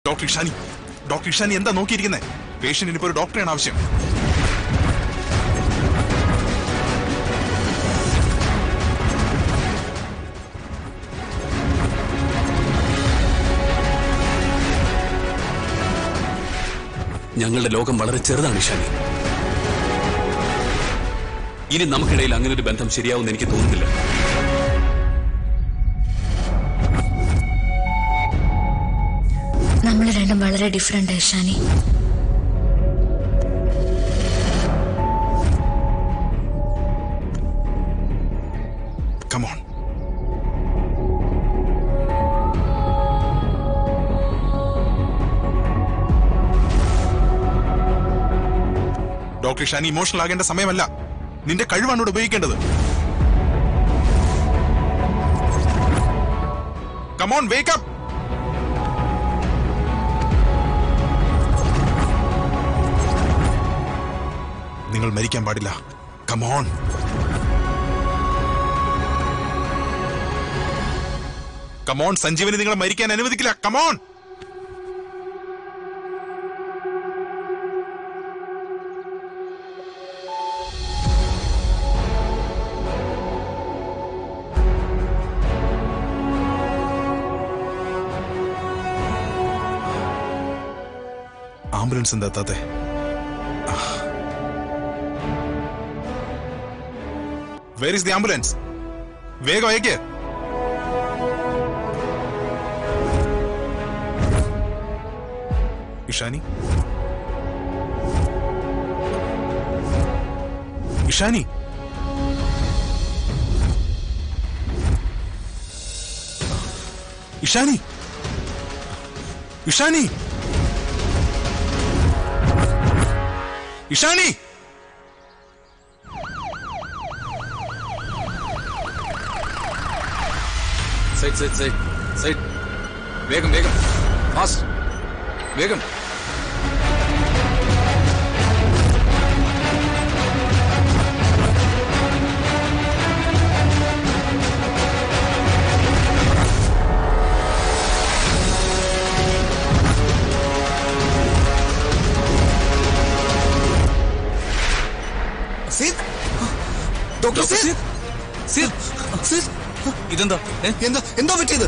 Doctor Ishani എന്താ നോക്കിയിരിക്കുന്നത്? പേഷ്യന്റിന് ഇപ്പോൾ ഒരു ഡോക്ടറെയാണ് ആവശ്യം. ഞങ്ങളുടെ ലോകം വളരെ ചെറുതാണ് ഇഷാനി. ഇനി നമുക്കിടയിൽ അങ്ങനെ ഒരു ബന്ധം ശരിയാവുമെന്ന് എനിക്ക് തോന്നുന്നില്ല. നമ്മൾ രണ്ടും വളരെ different Ishani. Come on. Doctor Ishani emotional ആകേണ്ട സമയമല്ല. നിന്റെ കഴിവാണ് ഇവിടെ ഉപയോഗിക്കേണ്ടത്. Come on, wake up. നിങ്ങൾ മരിക്കാൻ പാടില്ല. Come on. Come on, Sanjeevani നിങ്ങളെ മരിക്കാൻ അനുവദിക്കില്ല. Come on. ആംബുലൻസ് എന്താ എത്താത്തെ? Where is the ambulance? വേഗം അയക്ക്. ഇഷാനി, ഇഷാനി, ഇഷാനി, ഇഷാനി, ഇഷാനി. സൈഡ്. വേഗം വേഗം, ഫാസ്റ്റ്, വേഗം. ഇതെന്താ എന്താ പറ്റിയത്?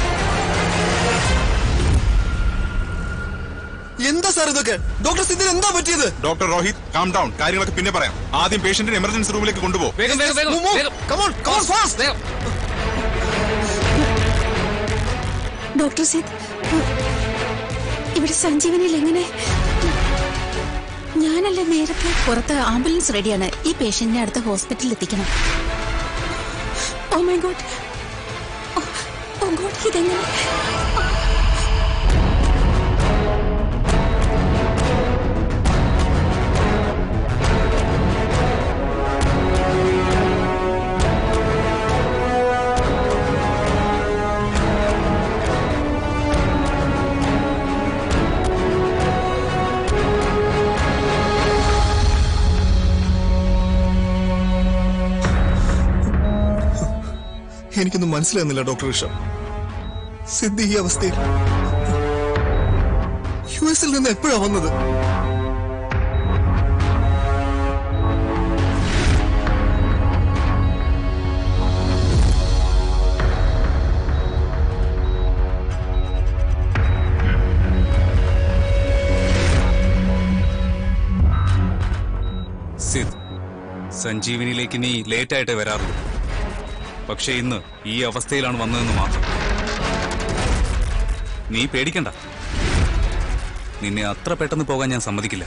എന്താ സാർ ഇതൊക്കെ? ഡോക്ടർ സിദ്ദിന് എന്താ പറ്റിയത്? Doctor Rohit, calm down. കാര്യങ്ങളൊക്കെ പിന്നെ പറയാം. ആദ്യം പേഷ്യന്റിനെ എമർജൻസി റൂമിലേക്ക് കൊണ്ടുപോകും. ഡോക്ടർ സിദ്, ഇവിടെ സഞ്ജീവനിൽ എങ്ങനെ? ഞാനല്ലേ നേരത്തെ. പുറത്ത് ആംബുലൻസ് റെഡിയാണ്. ഈ പേഷ്യന്റിനെ അടുത്ത ഹോസ്പിറ്റലിൽ എത്തിക്കണം. Oh my god, oh god, ഇതെങ്ങനെ? എനിക്കൊന്നും മനസ്സിലാകുന്നില്ല ഡോക്ടർ ഋഷ. സിദ്ധി ഈ അവസ്ഥയിൽ യുഎസിൽ നിന്ന് എപ്പോഴാ വന്നത്? സിദ്, സഞ്ജീവനിയിലേക്ക് നീ ലേറ്റായിട്ടേ വരാറുള്ളൂ. പക്ഷെ ഇന്ന് ഈ അവസ്ഥയിലാണ് വന്നതെന്ന് മാത്രം. നീ പേടിക്കണ്ട. നിന്നെ അത്ര പെട്ടെന്ന് പോകാൻ ഞാൻ സമ്മതിക്കില്ല.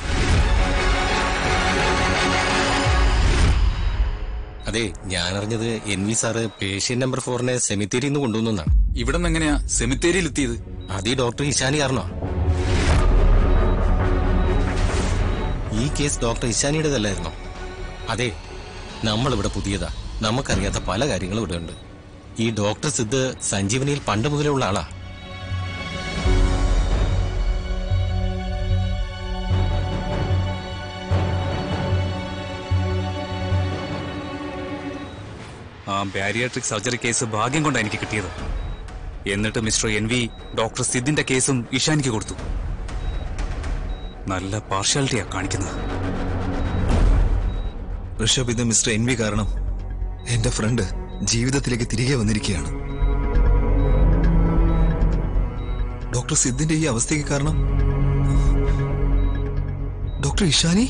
അതെ, ഞാൻ അറിഞ്ഞത് NV സാറ് പേഷ്യന്റ് നമ്പർ 4 സെമിത്തേരിയിൽ നിന്ന് കൊണ്ടുവന്നാണ്. ഇവിടെ നിന്ന് എങ്ങനെയാ സെമിത്തേരിയിൽ എത്തിയത്? അത് ഈ ഡോക്ടർ ഇഷാനി കാരണോ? ഈ കേസ് ഡോക്ടർ ഇഷാനിയുടേതല്ലായിരുന്നോ? അതെ, നമ്മളിവിടെ പുതിയതാ. നമുക്കറിയാത്ത പല കാര്യങ്ങളും ഇവിടെ ഉണ്ട്. ഈ ഡോക്ടർ സിദ്ധ് സഞ്ജീവനിയിൽ പണ്ട് മുതലേ ഉള്ള ആളാ. ആ ബാരിയാട്രിക് സർജറി കേസ് ഭാഗ്യം കൊണ്ടാണ് എനിക്ക് കിട്ടിയത്. എന്നിട്ട് മിസ്റ്റർ എൻ വി ഡോക്ടർ സിദ്ദിന്റെ കേസും ഇഷാനിക്ക് കൊടുത്തു. നല്ല പാർഷ്യാലിറ്റിയാ കാണിക്കുന്നത്. ഋഷഭ്, ഇത് മിസ്റ്റർ എൻ വി കാരണം എന്റെ ഫ്രണ്ട് ജീവിതത്തിലേക്ക് തിരികെ വന്നിരിക്കുകയാണ്. ഡോക്ടർ സിദ്ദിന്റെ ഈ അവസ്ഥയ്ക്ക് കാരണം ഡോക്ടർ ഇഷാനി.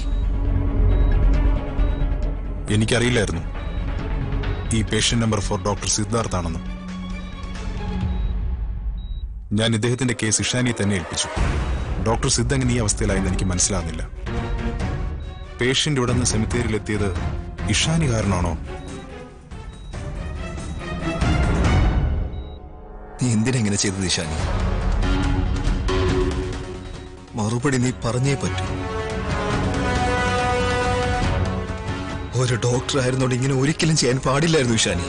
എനിക്കറിയില്ലായിരുന്നു ഈ പേഷ്യന്റ് നമ്പർ 4 ഡോക്ടർ സിദ്ധാർത്ഥ് ആണെന്ന്. ഞാൻ ഇദ്ദേഹത്തിന്റെ കേസ് ഇഷാനി തന്നെ ഏൽപ്പിച്ചു. ഡോക്ടർ സിദ്ധ് എങ്ങനെ ഈ അവസ്ഥയിലായെന്ന് എനിക്ക് മനസ്സിലാകുന്നില്ല. പേഷ്യന്റ് ഇവിടെ നിന്ന് സെമിത്തേരിയിലെത്തിയത് ഇഷാനി കാരണമാണോ? നീ എന്തിനെങ്ങനെ ചെയ്തത് ഇഷാനി? മറുപടി നീ പറഞ്ഞേ പറ്റൂ. ഒരു ഡോക്ടർ ആയിരുന്നോണ്ട് ഇങ്ങനെ ഒരിക്കലും ചെയ്യാൻ പാടില്ലായിരുന്നു ഇഷാനി.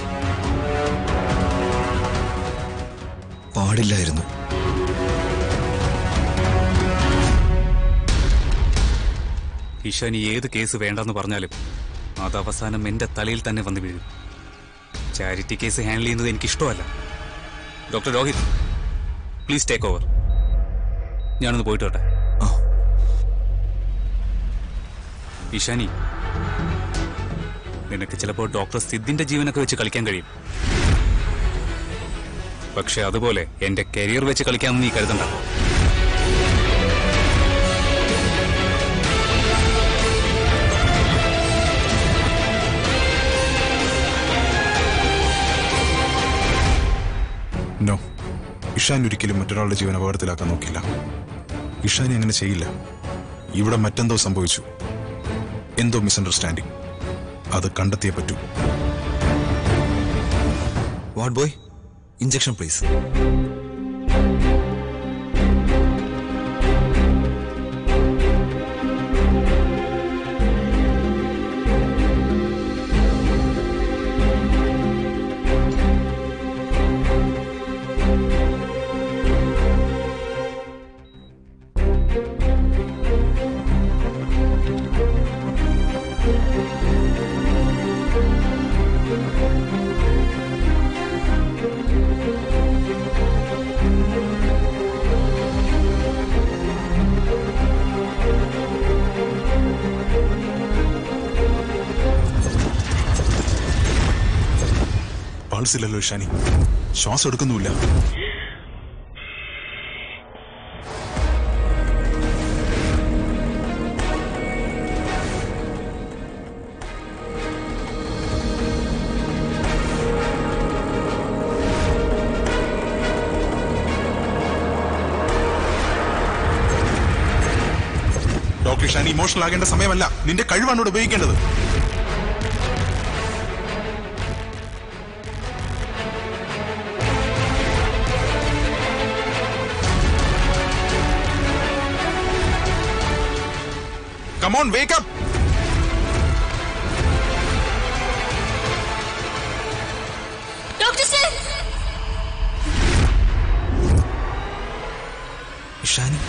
പാടില്ലായിരുന്നു. ഇഷാനി ഏത് കേസ് വേണ്ടെന്ന് പറഞ്ഞാലും അത് അവസാനം എന്റെ തലയിൽ തന്നെ വന്നു വീഴും. ചാരിറ്റി കേസ് ഹാൻഡിൽ ചെയ്യുന്നത് എനിക്കിഷ്ടമല്ല. Doctor Rohit, please take over. ഞാനൊന്ന് പോയിട്ട് വരട്ടെ. ഇഷാനി, നിനക്ക് ചിലപ്പോൾ ഡോക്ടർ സിദ്ദിന്റെ ജീവനൊക്കെ വെച്ച് കളിക്കാൻ കഴിയും. പക്ഷെ അതുപോലെ എന്റെ കരിയർ വെച്ച് കളിക്കാമെന്ന് നീ കരുതണ്ട. നോ, ഇഷാൻ ഒരിക്കലും മറ്റൊരാളുടെ ജീവൻ അപകടത്തിലാക്കാൻ നോക്കില്ല. ഇഷാനി അങ്ങനെ ചെയ്യില്ല. ഇവിടെ മറ്റെന്തോ സംഭവിച്ചു, എന്തോ മിസ്അണ്ടർസ്റ്റാൻഡിങ്. അത് കണ്ടെത്തിയേ പറ്റൂ. Ward boy, injection please. പൾസില്ലല്ലോ ഇഷാനി, ശ്വാസം എടുക്കുന്നുമില്ല. ഡോക്ടർ ഇഷാനി, ഇമോഷണൽ ആകേണ്ട സമയമല്ല. നിന്റെ കഴിവാണ് ഇവിടെ ഉപയോഗിക്കേണ്ടത്. Come on, wake up! Doctor sir! Ishani,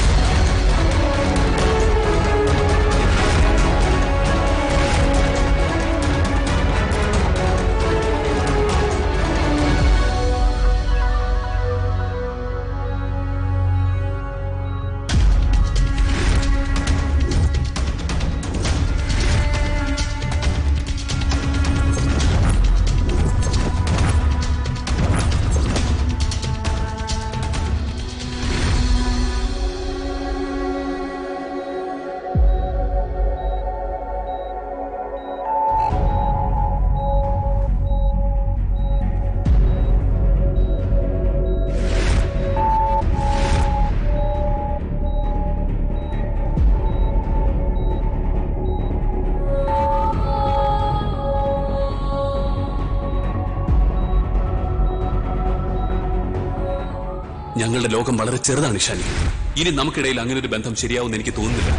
ഞങ്ങളുടെ ലോകം വളരെ ചെറുതാണ് ഇഷാനി. ഇനി നമുക്കിടയിൽ അങ്ങനെ ഒരു ബന്ധം ശരിയാവുമെന്ന് എനിക്ക് തോന്നുന്നില്ല.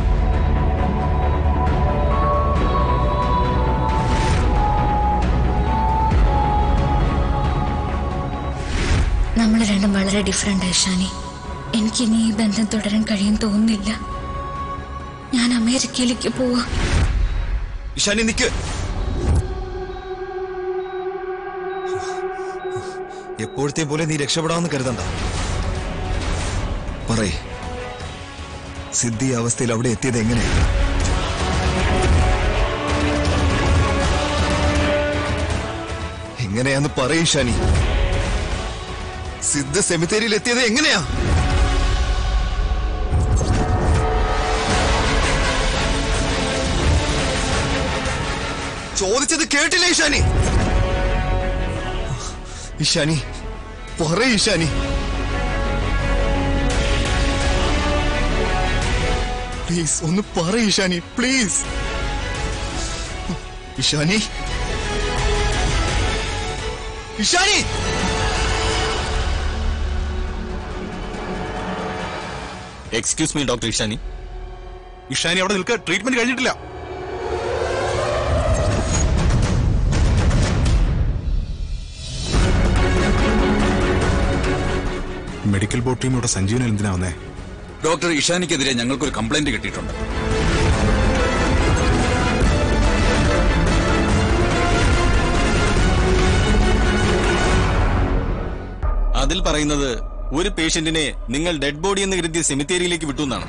നമ്മൾ രണ്ടും വളരെ ഡിഫറെന്റ് ഇഷാനി. എനിക്കിനി ഈ ബന്ധം തുടരാൻ കഴിയും തോന്നുന്നില്ല. ഞാൻ അമേരിക്കയിലേക്ക് പോവാ. ഇഷാനി നിക്ക്. എപ്പോഴത്തെ പോലെ നീ രക്ഷപ്പെടാമെന്ന് കരുതണ്ട. പറയ്, സിദ്ധി അവസ്ഥയിൽ അവിടെ എത്തിയത് എങ്ങനെയാണ്? എങ്ങനെയാന്ന് പറയ് ഷാനി. സിദ്ധ സെമിത്തേരിയിൽ എത്തിയത് എങ്ങനെയാ? ചോദിച്ചത് കേട്ടില്ലേ ഇഷാനി? ഇഷാനി പറയ് ഇഷാനി. പ്ലീസ് ഒന്ന് പറയ് Ishani, please. Ishani, Ishani. Excuse me doctor Ishani. Ishani അവിടെ നിൽക്കുക, ട്രീറ്റ്മെന്റ് കഴിഞ്ഞിട്ടില്ല. മെഡിക്കൽ ബോർഡ് ടീം ഇവിടെ സഞ്ജീവനി എന്തിനാ വന്നേ? ഡോക്ടർ ഇഷാനിക്കെതിരെ ഞങ്ങൾക്കൊരു കംപ്ലൈന്റ് കിട്ടിയിട്ടുണ്ട്. അതിൽ പറയുന്നത് ഒരു പേഷ്യന്റിനെ നിങ്ങൾ ഡെഡ് ബോഡി എന്ന് കരുതിയ സെമിത്തേരിയിലേക്ക് വിട്ടു എന്നാണ്.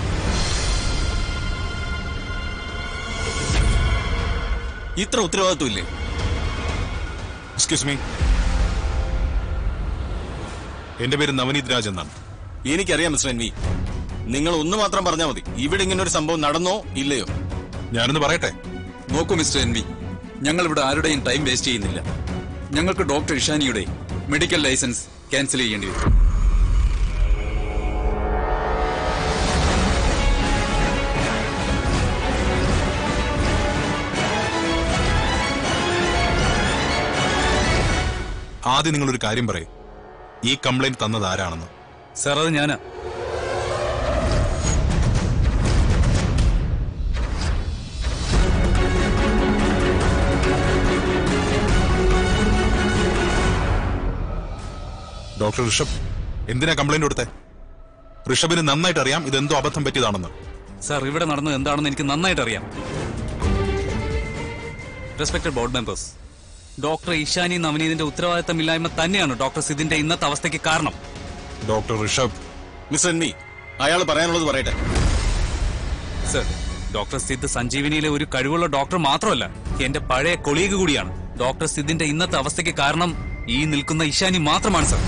ഇത്ര ഉത്തരവാദിത്വം ഇല്ലേ? എക്സ്ക്യൂസ് മീ, എന്റെ പേര് നവനീത് രാജ് എന്നാണ്. എനിക്കറിയാം മിസ്റ്റർ എൻ വി. നിങ്ങൾ ഒന്ന് മാത്രം പറഞ്ഞാൽ മതി, ഇവിടെ ഇങ്ങനെ ഒരു സംഭവം നടന്നോ ഇല്ലയോ. ഞാനൊന്ന് പറയട്ടെ. നോക്കൂ മിസ്റ്റർ എൻ വി, ഞങ്ങൾ ഇവിടെ ആരുടെയും ടൈം വേസ്റ്റ് ചെയ്യുന്നില്ല. ഞങ്ങൾക്ക് ഡോക്ടർ ഇഷാനിയുടെ മെഡിക്കൽ ലൈസൻസ് ക്യാൻസൽ ചെയ്യേണ്ടി വരും. ആദ്യം നിങ്ങളൊരു കാര്യം പറയും, ഈ കംപ്ലൈന്റ് തന്നത് ആരാണെന്ന്. സാർ, അത് ഞാനാ. ഡോക്ടർ ഋഷഭ്, എന്തിനാ കംപ്ലൈന്റ് കൊടുത്തേ? ഋഷഭിന് നന്നായിട്ട് അറിയാം ഇതെന്തോ അബദ്ധം പറ്റിയതാണെന്ന്. സാർ, ഇവിടെ നടന്നത് എന്താണെന്ന് എനിക്ക് നന്നായിട്ട് അറിയാം. Respected board members, doctor Ishani നവനീതിന്റെ ഉത്തരവാദിത്തമില്ലായ്മ തന്നെയാണ് ഡോക്ടർ സിദിന്റെ ഇന്നത്തെ അവസ്ഥയ്ക്ക് കാരണം. Doctor Rishabh. Mister N V, അയാൾ പറയാനുള്ളത് പറയട്ടെ. സർ, ഡോക്ടർ സിദ് സഞ്ജീവനിയിലെ ഒരു കഴിവുള്ള ഡോക്ടർ മാത്രമല്ല, എന്റെ പഴയ കൊളീഗ് കൂടിയാണ്. ഡോക്ടർ സിദിന്റെ ഇന്നത്തെ അവസ്ഥയ്ക്ക് കാരണം ഈ നിൽക്കുന്ന ഇഷാനി മാത്രമാണ് സർ.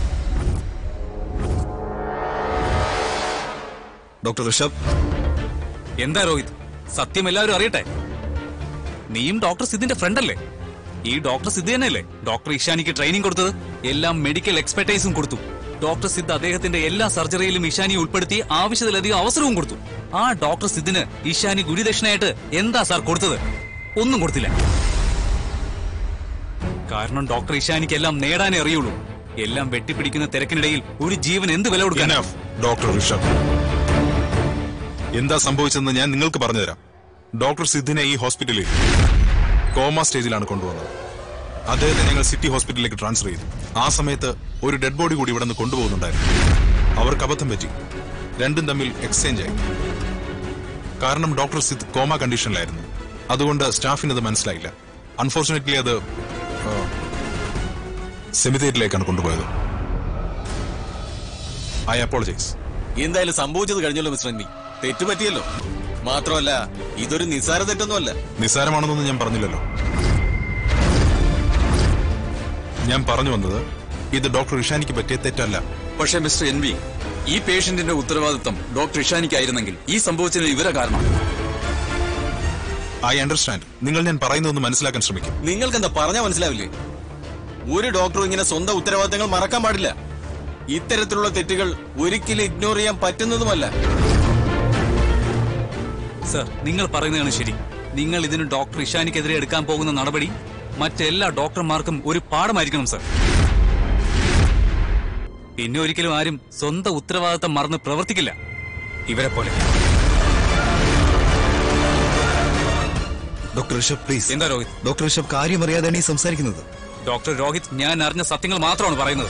ഡോക്ടർ ഋഷഭ്. എന്താ രോഹിത്, സത്യം എല്ലാവരും അറിയട്ടെ. നീയും ഡോക്ടർ സിദിന്റെ ഫ്രണ്ടല്ലേ? ഈ ഡോക്ടർ സിദ് തന്നെയല്ലേ ഡോക്ടർ ഇഷാനിക്ക് ട്രെയിനിങ് കൊടുത്തത്? എല്ലാം മെഡിക്കൽ എക്സ്പെർട്ടൈസും കൊടുത്തു. ഡോക്ടർ സിദ് അദ്ദേഹത്തിന്റെ എല്ലാ സർജറിയിലും ഇഷാനിയെ ഉൾപ്പെടുത്തി ആവശ്യത്തിലധികം അവസരവും കൊടുത്തു. ആ ഡോക്ടർ സിദിന് ഇഷാനി ഗുരുദക്ഷിണയായിട്ട് എന്താ സാർ കൊടുത്തത്? ഒന്നും കൊടുത്തില്ല. കാരണം ഡോക്ടർ ഇഷാനിക്ക് എല്ലാം നേടാനേ അറിയുള്ളൂ. എല്ലാം വെട്ടിപ്പിടിക്കുന്ന തിരക്കിനിടയിൽ ഒരു ജീവൻ എന്ത് വില കൊടുക്കാൻ? ഡോക്ടർ ഋഷഭ്, എന്താ സംഭവിച്ചതെന്ന് ഞാൻ നിങ്ങൾക്ക് പറഞ്ഞുതരാം. ഡോക്ടർ സിദ്ദിനെ ഈ ഹോസ്പിറ്റലിൽ കോമ സ്റ്റേജിലാണ് കൊണ്ടുവന്നത്. അദ്ദേഹത്തെ ഞങ്ങൾ സിറ്റി ഹോസ്പിറ്റലിലേക്ക് ട്രാൻസ്ഫർ ചെയ്തു. ആ സമയത്ത് ഒരു ഡെഡ് ബോഡി കൂടി ഇവിടെ നിന്ന് കൊണ്ടുപോകുന്നുണ്ടായിരുന്നു. അവർക്ക് അബദ്ധം പറ്റി, രണ്ടും തമ്മിൽ എക്സ്ചേഞ്ച് ആയി. കാരണം ഡോക്ടർ സിദ് കോമ കണ്ടീഷനിലായിരുന്നു. അതുകൊണ്ട് സ്റ്റാഫിന് അത് മനസ്സിലായില്ല. അൺഫോർച്ചുനേറ്റ്ലി അത് സെമിത്തേരിയിലേക്കാണ് കൊണ്ടുപോയത്. I apologise. എന്തായാലും സംഭവിച്ചത് കഴിഞ്ഞല്ലോ മിസ്റ്റർ എൻ വി. തെറ്റുപറ്റിയല്ലോ. മാത്രമല്ല ഇതൊരു നിസ്സാര തെറ്റൊന്നുമല്ല. നിസ്സാരമാണെന്നൊന്നും ഞാൻ പറഞ്ഞില്ലല്ലോ. ഞാൻ പറഞ്ഞു വന്നത് ഇത് ഡോക്ടർ ഇഷാനിക്ക് പറ്റിയ തെറ്റല്ല. പക്ഷേ മിസ്റ്റർ എൻ വി, ഈ പേഷ്യന്റിന്റെ ഉത്തരവാദിത്തം ഡോക്ടർ ഇഷാനിക്കായിരുന്നെങ്കിൽ ഈ സംഭവിച്ചതിന് ഇവരെ കാരണം. I understand. നിങ്ങൾ ഞാൻ പറയുന്നതൊന്ന് മനസ്സിലാക്കാൻ ശ്രമിക്കും. നിങ്ങൾക്ക് എന്താ പറഞ്ഞാൽ മനസ്സിലാവില്ലേ? ഒരു ഡോക്ടറും ഇങ്ങനെ സ്വന്തം ഉത്തരവാദിത്തങ്ങൾ മറക്കാൻ പാടില്ല. ഇത്തരത്തിലുള്ള തെറ്റുകൾ ഒരിക്കലും ഇഗ്നോർ ചെയ്യാൻ പറ്റുന്നതുമല്ല. സർ, നിങ്ങൾ പറയുന്നതാണ് ശരി. നിങ്ങൾ ഇതിന് ഡോക്ടർ ഇഷാനിക്കെതിരെ എടുക്കാൻ പോകുന്ന നടപടി മറ്റെല്ലാ ഡോക്ടർമാർക്കും ഒരു പാഠമായിരിക്കണം സർ. പിന്നെ ഒരിക്കലും ആരും സ്വന്തം ഉത്തരവാദിത്തം മറന്ന് പ്രവർത്തിക്കില്ല ഇവരെ പോലെ. Doctor Rishabh please. എന്താ രോഹിത്? ഡോക്ടർ ഋഷഭ് കാര്യം അറിയാതെയാണ് ഈ സംസാരിക്കുന്നത്. ഡോക്ടർ രോഹിത്, ഞാൻ അറിഞ്ഞ സത്യങ്ങൾ മാത്രമാണ് പറയുന്നത്.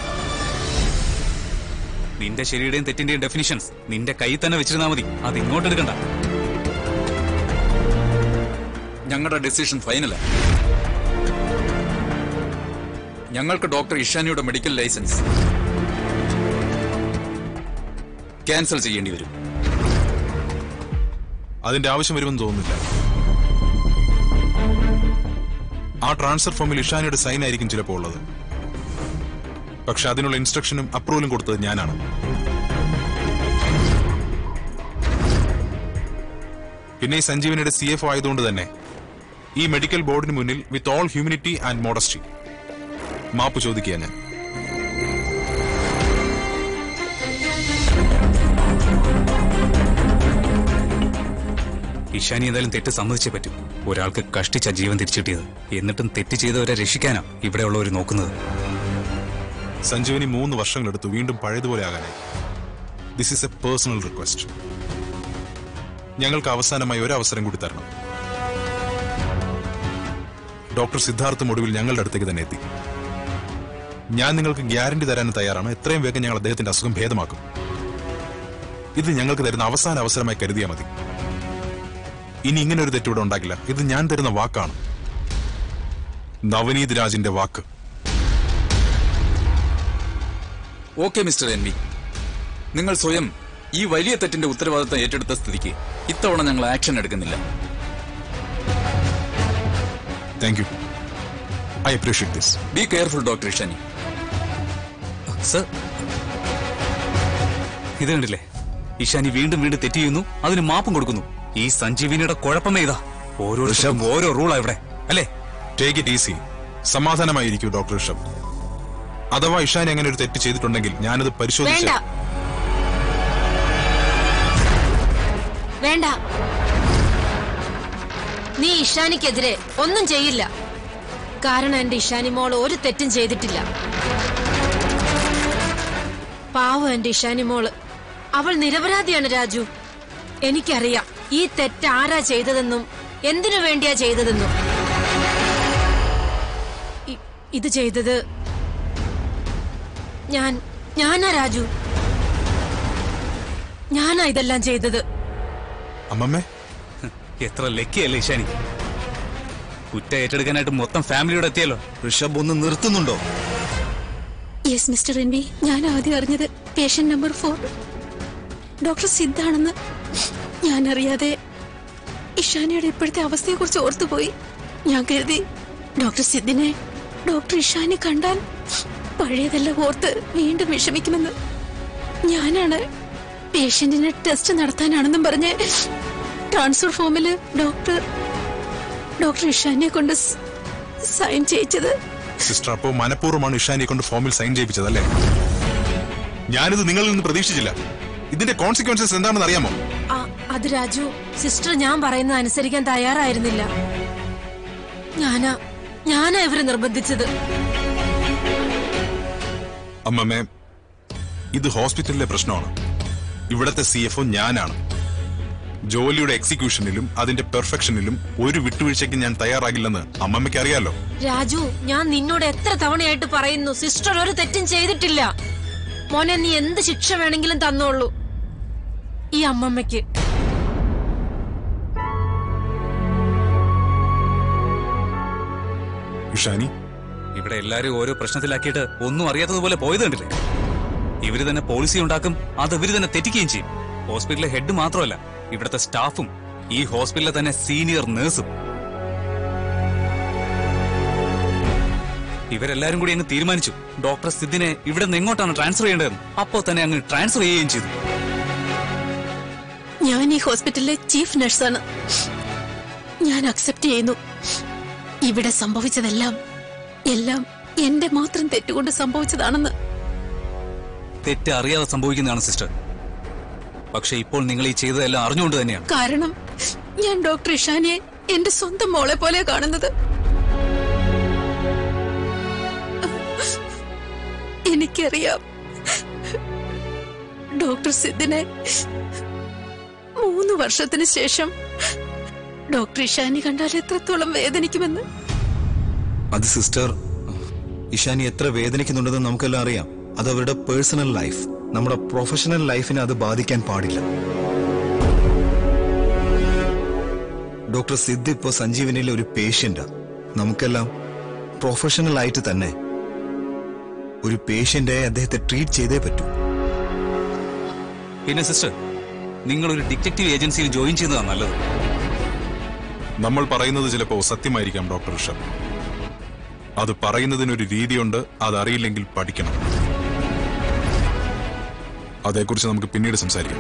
നിന്റെ ശരിയുടെയും തെറ്റിന്റെയും ഡെഫിനിഷൻസ് നിന്റെ കയ്യിൽ തന്നെ വെച്ചിരുന്നാ മതി. അത് ഇങ്ങോട്ട് എടുക്കണ്ട. ഞങ്ങളുടെ ഡെസിഷൻ ഫൈനലാ. ഞങ്ങൾക്ക് ഡോക്ടർ ഇഷാനിയുടെ മെഡിക്കൽ ലൈസൻസ് ക്യാൻസൽ ചെയ്യേണ്ടി വരും. അതിന്റെ ആവശ്യം വരുമെന്ന് തോന്നുന്നില്ല. ആ ട്രാൻസ്ഫർ ഫോമിൽ ഇഷാനിയുടെ സൈൻ ആയിരിക്കും ചിലപ്പോൾ ഉള്ളത്. പക്ഷെ അതിനുള്ള ഇൻസ്ട്രക്ഷനും അപ്രൂവലും കൊടുത്തത് ഞാനാണ്. പിന്നെ ഈ സഞ്ജീവനിയുടെ CFO ആയതുകൊണ്ട് തന്നെ ഈ മെഡിക്കൽ ബോർഡിന് മുന്നിൽ with all humanity and modesty മാപ്പ് ചോദിക്കുക ഞാൻ. ഇഷാനി എന്തായാലും തെറ്റ് സമ്മതിച്ചേ പറ്റൂ. ഒരാൾക്ക് കഷ്ടിച്ച ജീവൻ തിരിച്ചു കിട്ടിയത്. എന്നിട്ടും തെറ്റ് ചെയ്തവരെ രക്ഷിക്കാനാ ഇവിടെയുള്ളവർ നോക്കുന്നത്. സഞ്ജീവനി 3 വർഷങ്ങളെടുത്തു വീണ്ടും പഴയതുപോലെ ആകാനായി. This is a personal request. ഞങ്ങൾക്ക് അവസാനമായി ഒരു അവസരം കൂടി തരണം. ഡോക്ടർ സിദ്ധാർത്ഥം ഒടുവിൽ ഞങ്ങളുടെ അടുത്തേക്ക് തന്നെ എത്തി. ഞാൻ നിങ്ങൾക്ക് ഗ്യാരണ്ടി തരാൻ തയ്യാറാണ്. എത്രയും വേഗം ഞങ്ങൾ അദ്ദേഹത്തിന്റെ അസുഖം ഭേദമാക്കും. ഇത് ഞങ്ങൾക്ക് തരുന്ന അവസാന അവസരമായി കരുതിയാൽ മതി. ഇനി ഇങ്ങനെ ഒരു തെറ്റിവിടെ ഉണ്ടാകില്ല. ഇത് ഞാൻ തരുന്ന വാക്കാണ്, നവനീത് രാജിന്റെ വാക്ക്. ഓക്കെ മിസ്റ്റർ എൻ വി, നിങ്ങൾ സ്വയം ഈ വലിയ തെറ്റിന്റെ ഉത്തരവാദിത്തം ഏറ്റെടുത്ത സ്ഥിതിക്ക് ഇത്തവണ ഞങ്ങൾ ആക്ഷൻ എടുക്കുന്നില്ല. Thank you. I appreciate this. Be careful doctor Ishani. Sir, ഇത് കണ്ടില്ലേ, ഇഷാനി വീണ്ടും വീണ്ടും തെറ്റ് ചെയ്യുന്നു, അതിന് മാപ്പും കൊടുക്കുന്നു. ഈ സഞ്ജീവിനിയുടെ കുഴപ്പമേ ഇതാ. ഓരോ റൂളാ ഇവിടെ, അല്ലേ? Take it easy. സമാധാനമായിരിക്കൂ ഡോക്ടർ ഋഷഭ്. അഥവാ ഇഷാനി അങ്ങനെ ഒരു തെറ്റ് ചെയ്തിട്ടുണ്ടെങ്കിൽ ഞാനത് പരിശോധിച്ചു. വേണ്ട, നീ ഇഷാനിക്കെതിരെ ഒന്നും ചെയ്യില്ല. കാരണം എന്റെ ഇഷാനി മോൾ ഒരു തെറ്റും ചെയ്തിട്ടില്ല. പാവം എന്റെ ഇഷാനി മോള്, അവൾ നിരപരാധിയാണ് രാജു. എനിക്കറിയാം ഈ തെറ്റ് ആരാ ചെയ്തതെന്നും എന്തിനു വേണ്ടിയാ ചെയ്തതെന്നും. ഇത് ചെയ്തത് ഞാനാ രാജു. ഞാനാ ഇതെല്ലാം ചെയ്തത്. അമ്മമ്മേ, എത്ര ലക്കിയല്ലേ ഇഷാനി. കുറ്റം ഏറ്റെടുക്കാനായിട്ട് മൊത്തം ഫാമിലിയോട് എത്തിയല്ലോ. ഋഷഭ് ഒന്ന് നിർത്തുന്നുണ്ടോ? യെസ് മിസ്റ്റർ എൻ വി, ഞാൻ ആദ്യം അറിഞ്ഞത് പേഷ്യന്റ് നമ്പർ 4 ഡോക്ടർ സിദ്ധാണെന്ന്. ഞാൻ അറിയാതെ ഇഷാനിയുടെ ഇപ്പോഴത്തെ അവസ്ഥയെക്കുറിച്ച് ഓർത്തുപോയി. ഞാൻ കരുതി ഡോക്ടർ സിദ്ധിനെ ഡോക്ടർ ഇഷാനി കണ്ടാൽ പഴയതെല്ലാം ഓർത്ത് വീണ്ടും വിഷമിക്കുമെന്ന്. ഞാനാണ് പേഷ്യന്റിനെ ടെസ്റ്റ് നടത്താനാണെന്നും പറഞ്ഞ് ട്രാൻസ്ഫർ ഫോമില് ഡോക്ടർ ഇഷാനിയെ കൊണ്ട് സൈൻ ചെയ്യിച്ചത്. സിസ്റ്റർ, അപ്പോ മനഃപൂർവ്വമാണ് ഇഷാനിയെ കൊണ്ട് ഫോമിൽ സൈൻ ചെയ്യിപ്പിച്ചതല്ലേ? ഞാനിത് നിങ്ങളിൽ നിന്ന് പ്രതീക്ഷിച്ചില്ല. ഇതിന്റെ കോൺസിക്വൻസസ് എന്താണെന്ന് അറിയാമോ? അത് രാജു, സിസ്റ്റർ ഞാൻ പറയുന്നത് അനുസരിക്കാൻ തയ്യാറായിരുന്നില്ല. ഞാനാ ഇവരെ നിർബന്ധിച്ചത്. അമ്മമ്മേ, ഇത് ഹോസ്പിറ്റലിലെ പ്രശ്നമാണ്. ഇവിടത്തെ CFO ഞാനാണ്. ജോലിയുടെ എക്സിക്യൂഷനിലും അതിന്റെ പെർഫെക്ഷനിലും ഒരു വിട്ടുവീഴ്ചയ്ക്ക് ഞാൻ തയ്യാറാകില്ലെന്ന് അമ്മമ്മയ്ക്ക് അറിയാലോ. രാജു, ഞാൻ നിന്നോട് എത്ര തവണയായിട്ട് പറയുന്നു, സിസ്റ്റർ ഒരു തെറ്റും ചെയ്തിട്ടില്ല. മോനെ, നീ എന്ത് ശിക്ഷ വേണമെങ്കിലും തന്നോളൂ ഈ അമ്മമ്മയ്ക്ക്. ഇഷാനി, ഇവിടെ എല്ലാരും ഓരോ പ്രശ്നത്തിലാക്കിയിട്ട് ഒന്നും അറിയാത്തതുപോലെ പോയത് കണ്ടില്ലേ? ഇവര് തന്നെ പോളിസി ഉണ്ടാക്കും, അത് ഇവര് തന്നെ തെറ്റിക്കുകയും ചെയ്യും. ഹോസ്പിറ്റലിലെ ഹെഡ് മാത്രമല്ല, ഇവിടുത്തെ സ്റ്റാഫും, ഈ ഹോസ്പിറ്റലിലെ തന്നെ സീനിയർ നഴ്സും. ഇവരെല്ലാരും കൂടി അങ്ങ് തീരുമാനിച്ചു ഡോക്ടർ സിദ്ധിനെ ഇവിടെ നിന്ന് എങ്ങോട്ടാണ് ട്രാൻസ്ഫർ ചെയ്യേണ്ടതെന്ന്. അപ്പോൾ തന്നെ അങ്ങ് ട്രാൻസ്ഫർ ചെയ്യുകയും ചെയ്തു. ഞാൻ ഈ ഹോസ്പിറ്റലിലെ ചീഫ് നഴ്സാണ്. ഞാൻ അക്സെപ്റ്റ് ചെയ്യുന്നു. ഇവിടെ സംഭവിച്ചതെല്ലാം എന്റെ മാത്രം തെറ്റുകൊണ്ട് സംഭവിച്ചതാണെന്ന്. തെറ്റ് അറിയാതെ സംഭവിക്കുന്നതാണ് സിസ്റ്റർ. പക്ഷെ ഇപ്പോൾ നിങ്ങൾ ഈ ചെയ്തതെല്ലാം അറിഞ്ഞുകൊണ്ട് തന്നെയാണ്. കാരണം ഞാൻ ഡോക്ടർ ഇഷാനിയെ എന്റെ സ്വന്തം മോളെ പോലെ കാണുന്നത്. എനിക്കറിയാം ഡോക്ടർ സിദ്ധിനെ 3 വർഷത്തിന് ശേഷം ഡോക്ടർ ഇഷാനി കണ്ടാൽ എത്രത്തോളം വേദനിക്കുമെന്ന്. അത് സിസ്റ്റർ, ഇഷാനി എത്ര വേദനിക്കുന്നുണ്ടെന്ന് നമുക്കെല്ലാം അറിയാം. അത് അവരുടെ പേഴ്സണൽ ലൈഫ്. നമ്മുടെ പ്രൊഫഷണൽ ലൈഫിനെ അത് ബാധിക്കാൻ പാടില്ല. ഡോക്ടർ സിദ്ധ് ഇപ്പോ സഞ്ജീവനിലെ ഒരു പേഷ്യന്റാ. നമുക്കെല്ലാം പ്രൊഫഷണൽ ആയിട്ട് തന്നെ ഒരു പേഷ്യന്റായി അദ്ദേഹത്തെ ട്രീറ്റ് ചെയ്തേ പറ്റൂ. പിന്നെ സിസ്റ്റർ, നിങ്ങളൊരു ഡിറ്റക്റ്റീവ് ഏജൻസിയിൽ ജോയിൻ ചെയ്യുന്നതാണ് നല്ലത്. നമ്മൾ പറയുന്നത് ചിലപ്പോ സത്യമായിരിക്കാം ഡോക്ടർ ഋഷഭ്. അത് പറയുന്നതിനൊരു രീതിയുണ്ട്, അതറിയില്ലെങ്കിൽ പഠിക്കണം. അതേക്കുറിച്ച് നമുക്ക് പിന്നീട് സംസാരിക്കാം.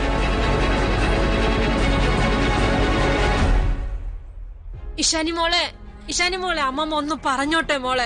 ഇഷാനി മോളെ അമ്മമ്മ ഒന്ന് പറഞ്ഞോട്ടെ മോളെ.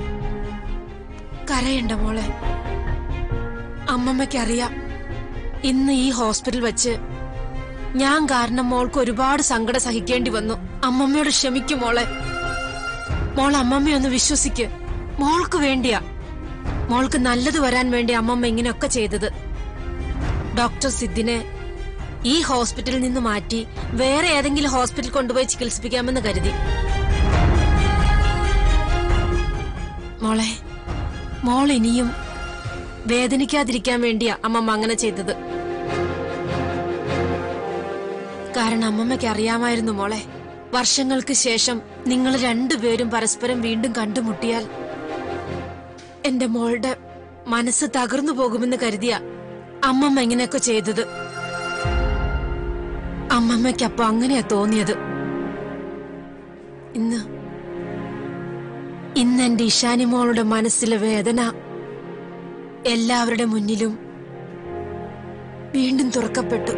കരയണ്ട മോളെ. അമ്മമ്മയ്ക്കറിയാം ഇന്ന് ഈ ഹോസ്പിറ്റൽ വെച്ച് ഞാൻ കാരണം മോൾക്ക് ഒരുപാട് സങ്കടം സഹിക്കേണ്ടി വന്നു. അമ്മമ്മയോട് ക്ഷമിക്കും മോളെ. മോൾ അമ്മമ്മയൊന്ന് വിശ്വസിക്ക്. മോൾക്ക് വേണ്ടിയാ, മോൾക്ക് നല്ലത് വരാൻ വേണ്ടി അമ്മമ്മ ഇങ്ങനെയൊക്കെ ചെയ്തത്. ഡോക്ടർ സിദ്ദിനെ ഈ ഹോസ്പിറ്റലിൽ നിന്ന് മാറ്റി വേറെ ഏതെങ്കിലും ഹോസ്പിറ്റൽ കൊണ്ടുപോയി ചികിത്സിപ്പിക്കാമെന്ന് കരുതി. മോൾ ഇനിയും വേദനിക്കാതിരിക്കാൻ വേണ്ടിയാ അമ്മമ്മ അങ്ങനെ ചെയ്തത്. കാരണം അമ്മമ്മയ്ക്ക് അറിയാമായിരുന്നു മോളെ, വർഷങ്ങൾക്ക് ശേഷം നിങ്ങൾ രണ്ടുപേരും പരസ്പരം വീണ്ടും കണ്ടുമുട്ടിയാൽ എന്റെ മോളുടെ മനസ്സ് തകർന്നു പോകുമെന്ന് കരുതിയ അമ്മമ്മ ഇങ്ങനെയൊക്കെ ചെയ്തത്. അമ്മമ്മയ്ക്കപ്പൊ അങ്ങനെയാ തോന്നിയത്. ഇന്ന് എന്റെ ഇഷാനി മോളുടെ മനസ്സിലെ വേദന എല്ലാവരുടെ മുന്നിലും വീണ്ടും തുറക്കപ്പെട്ടു.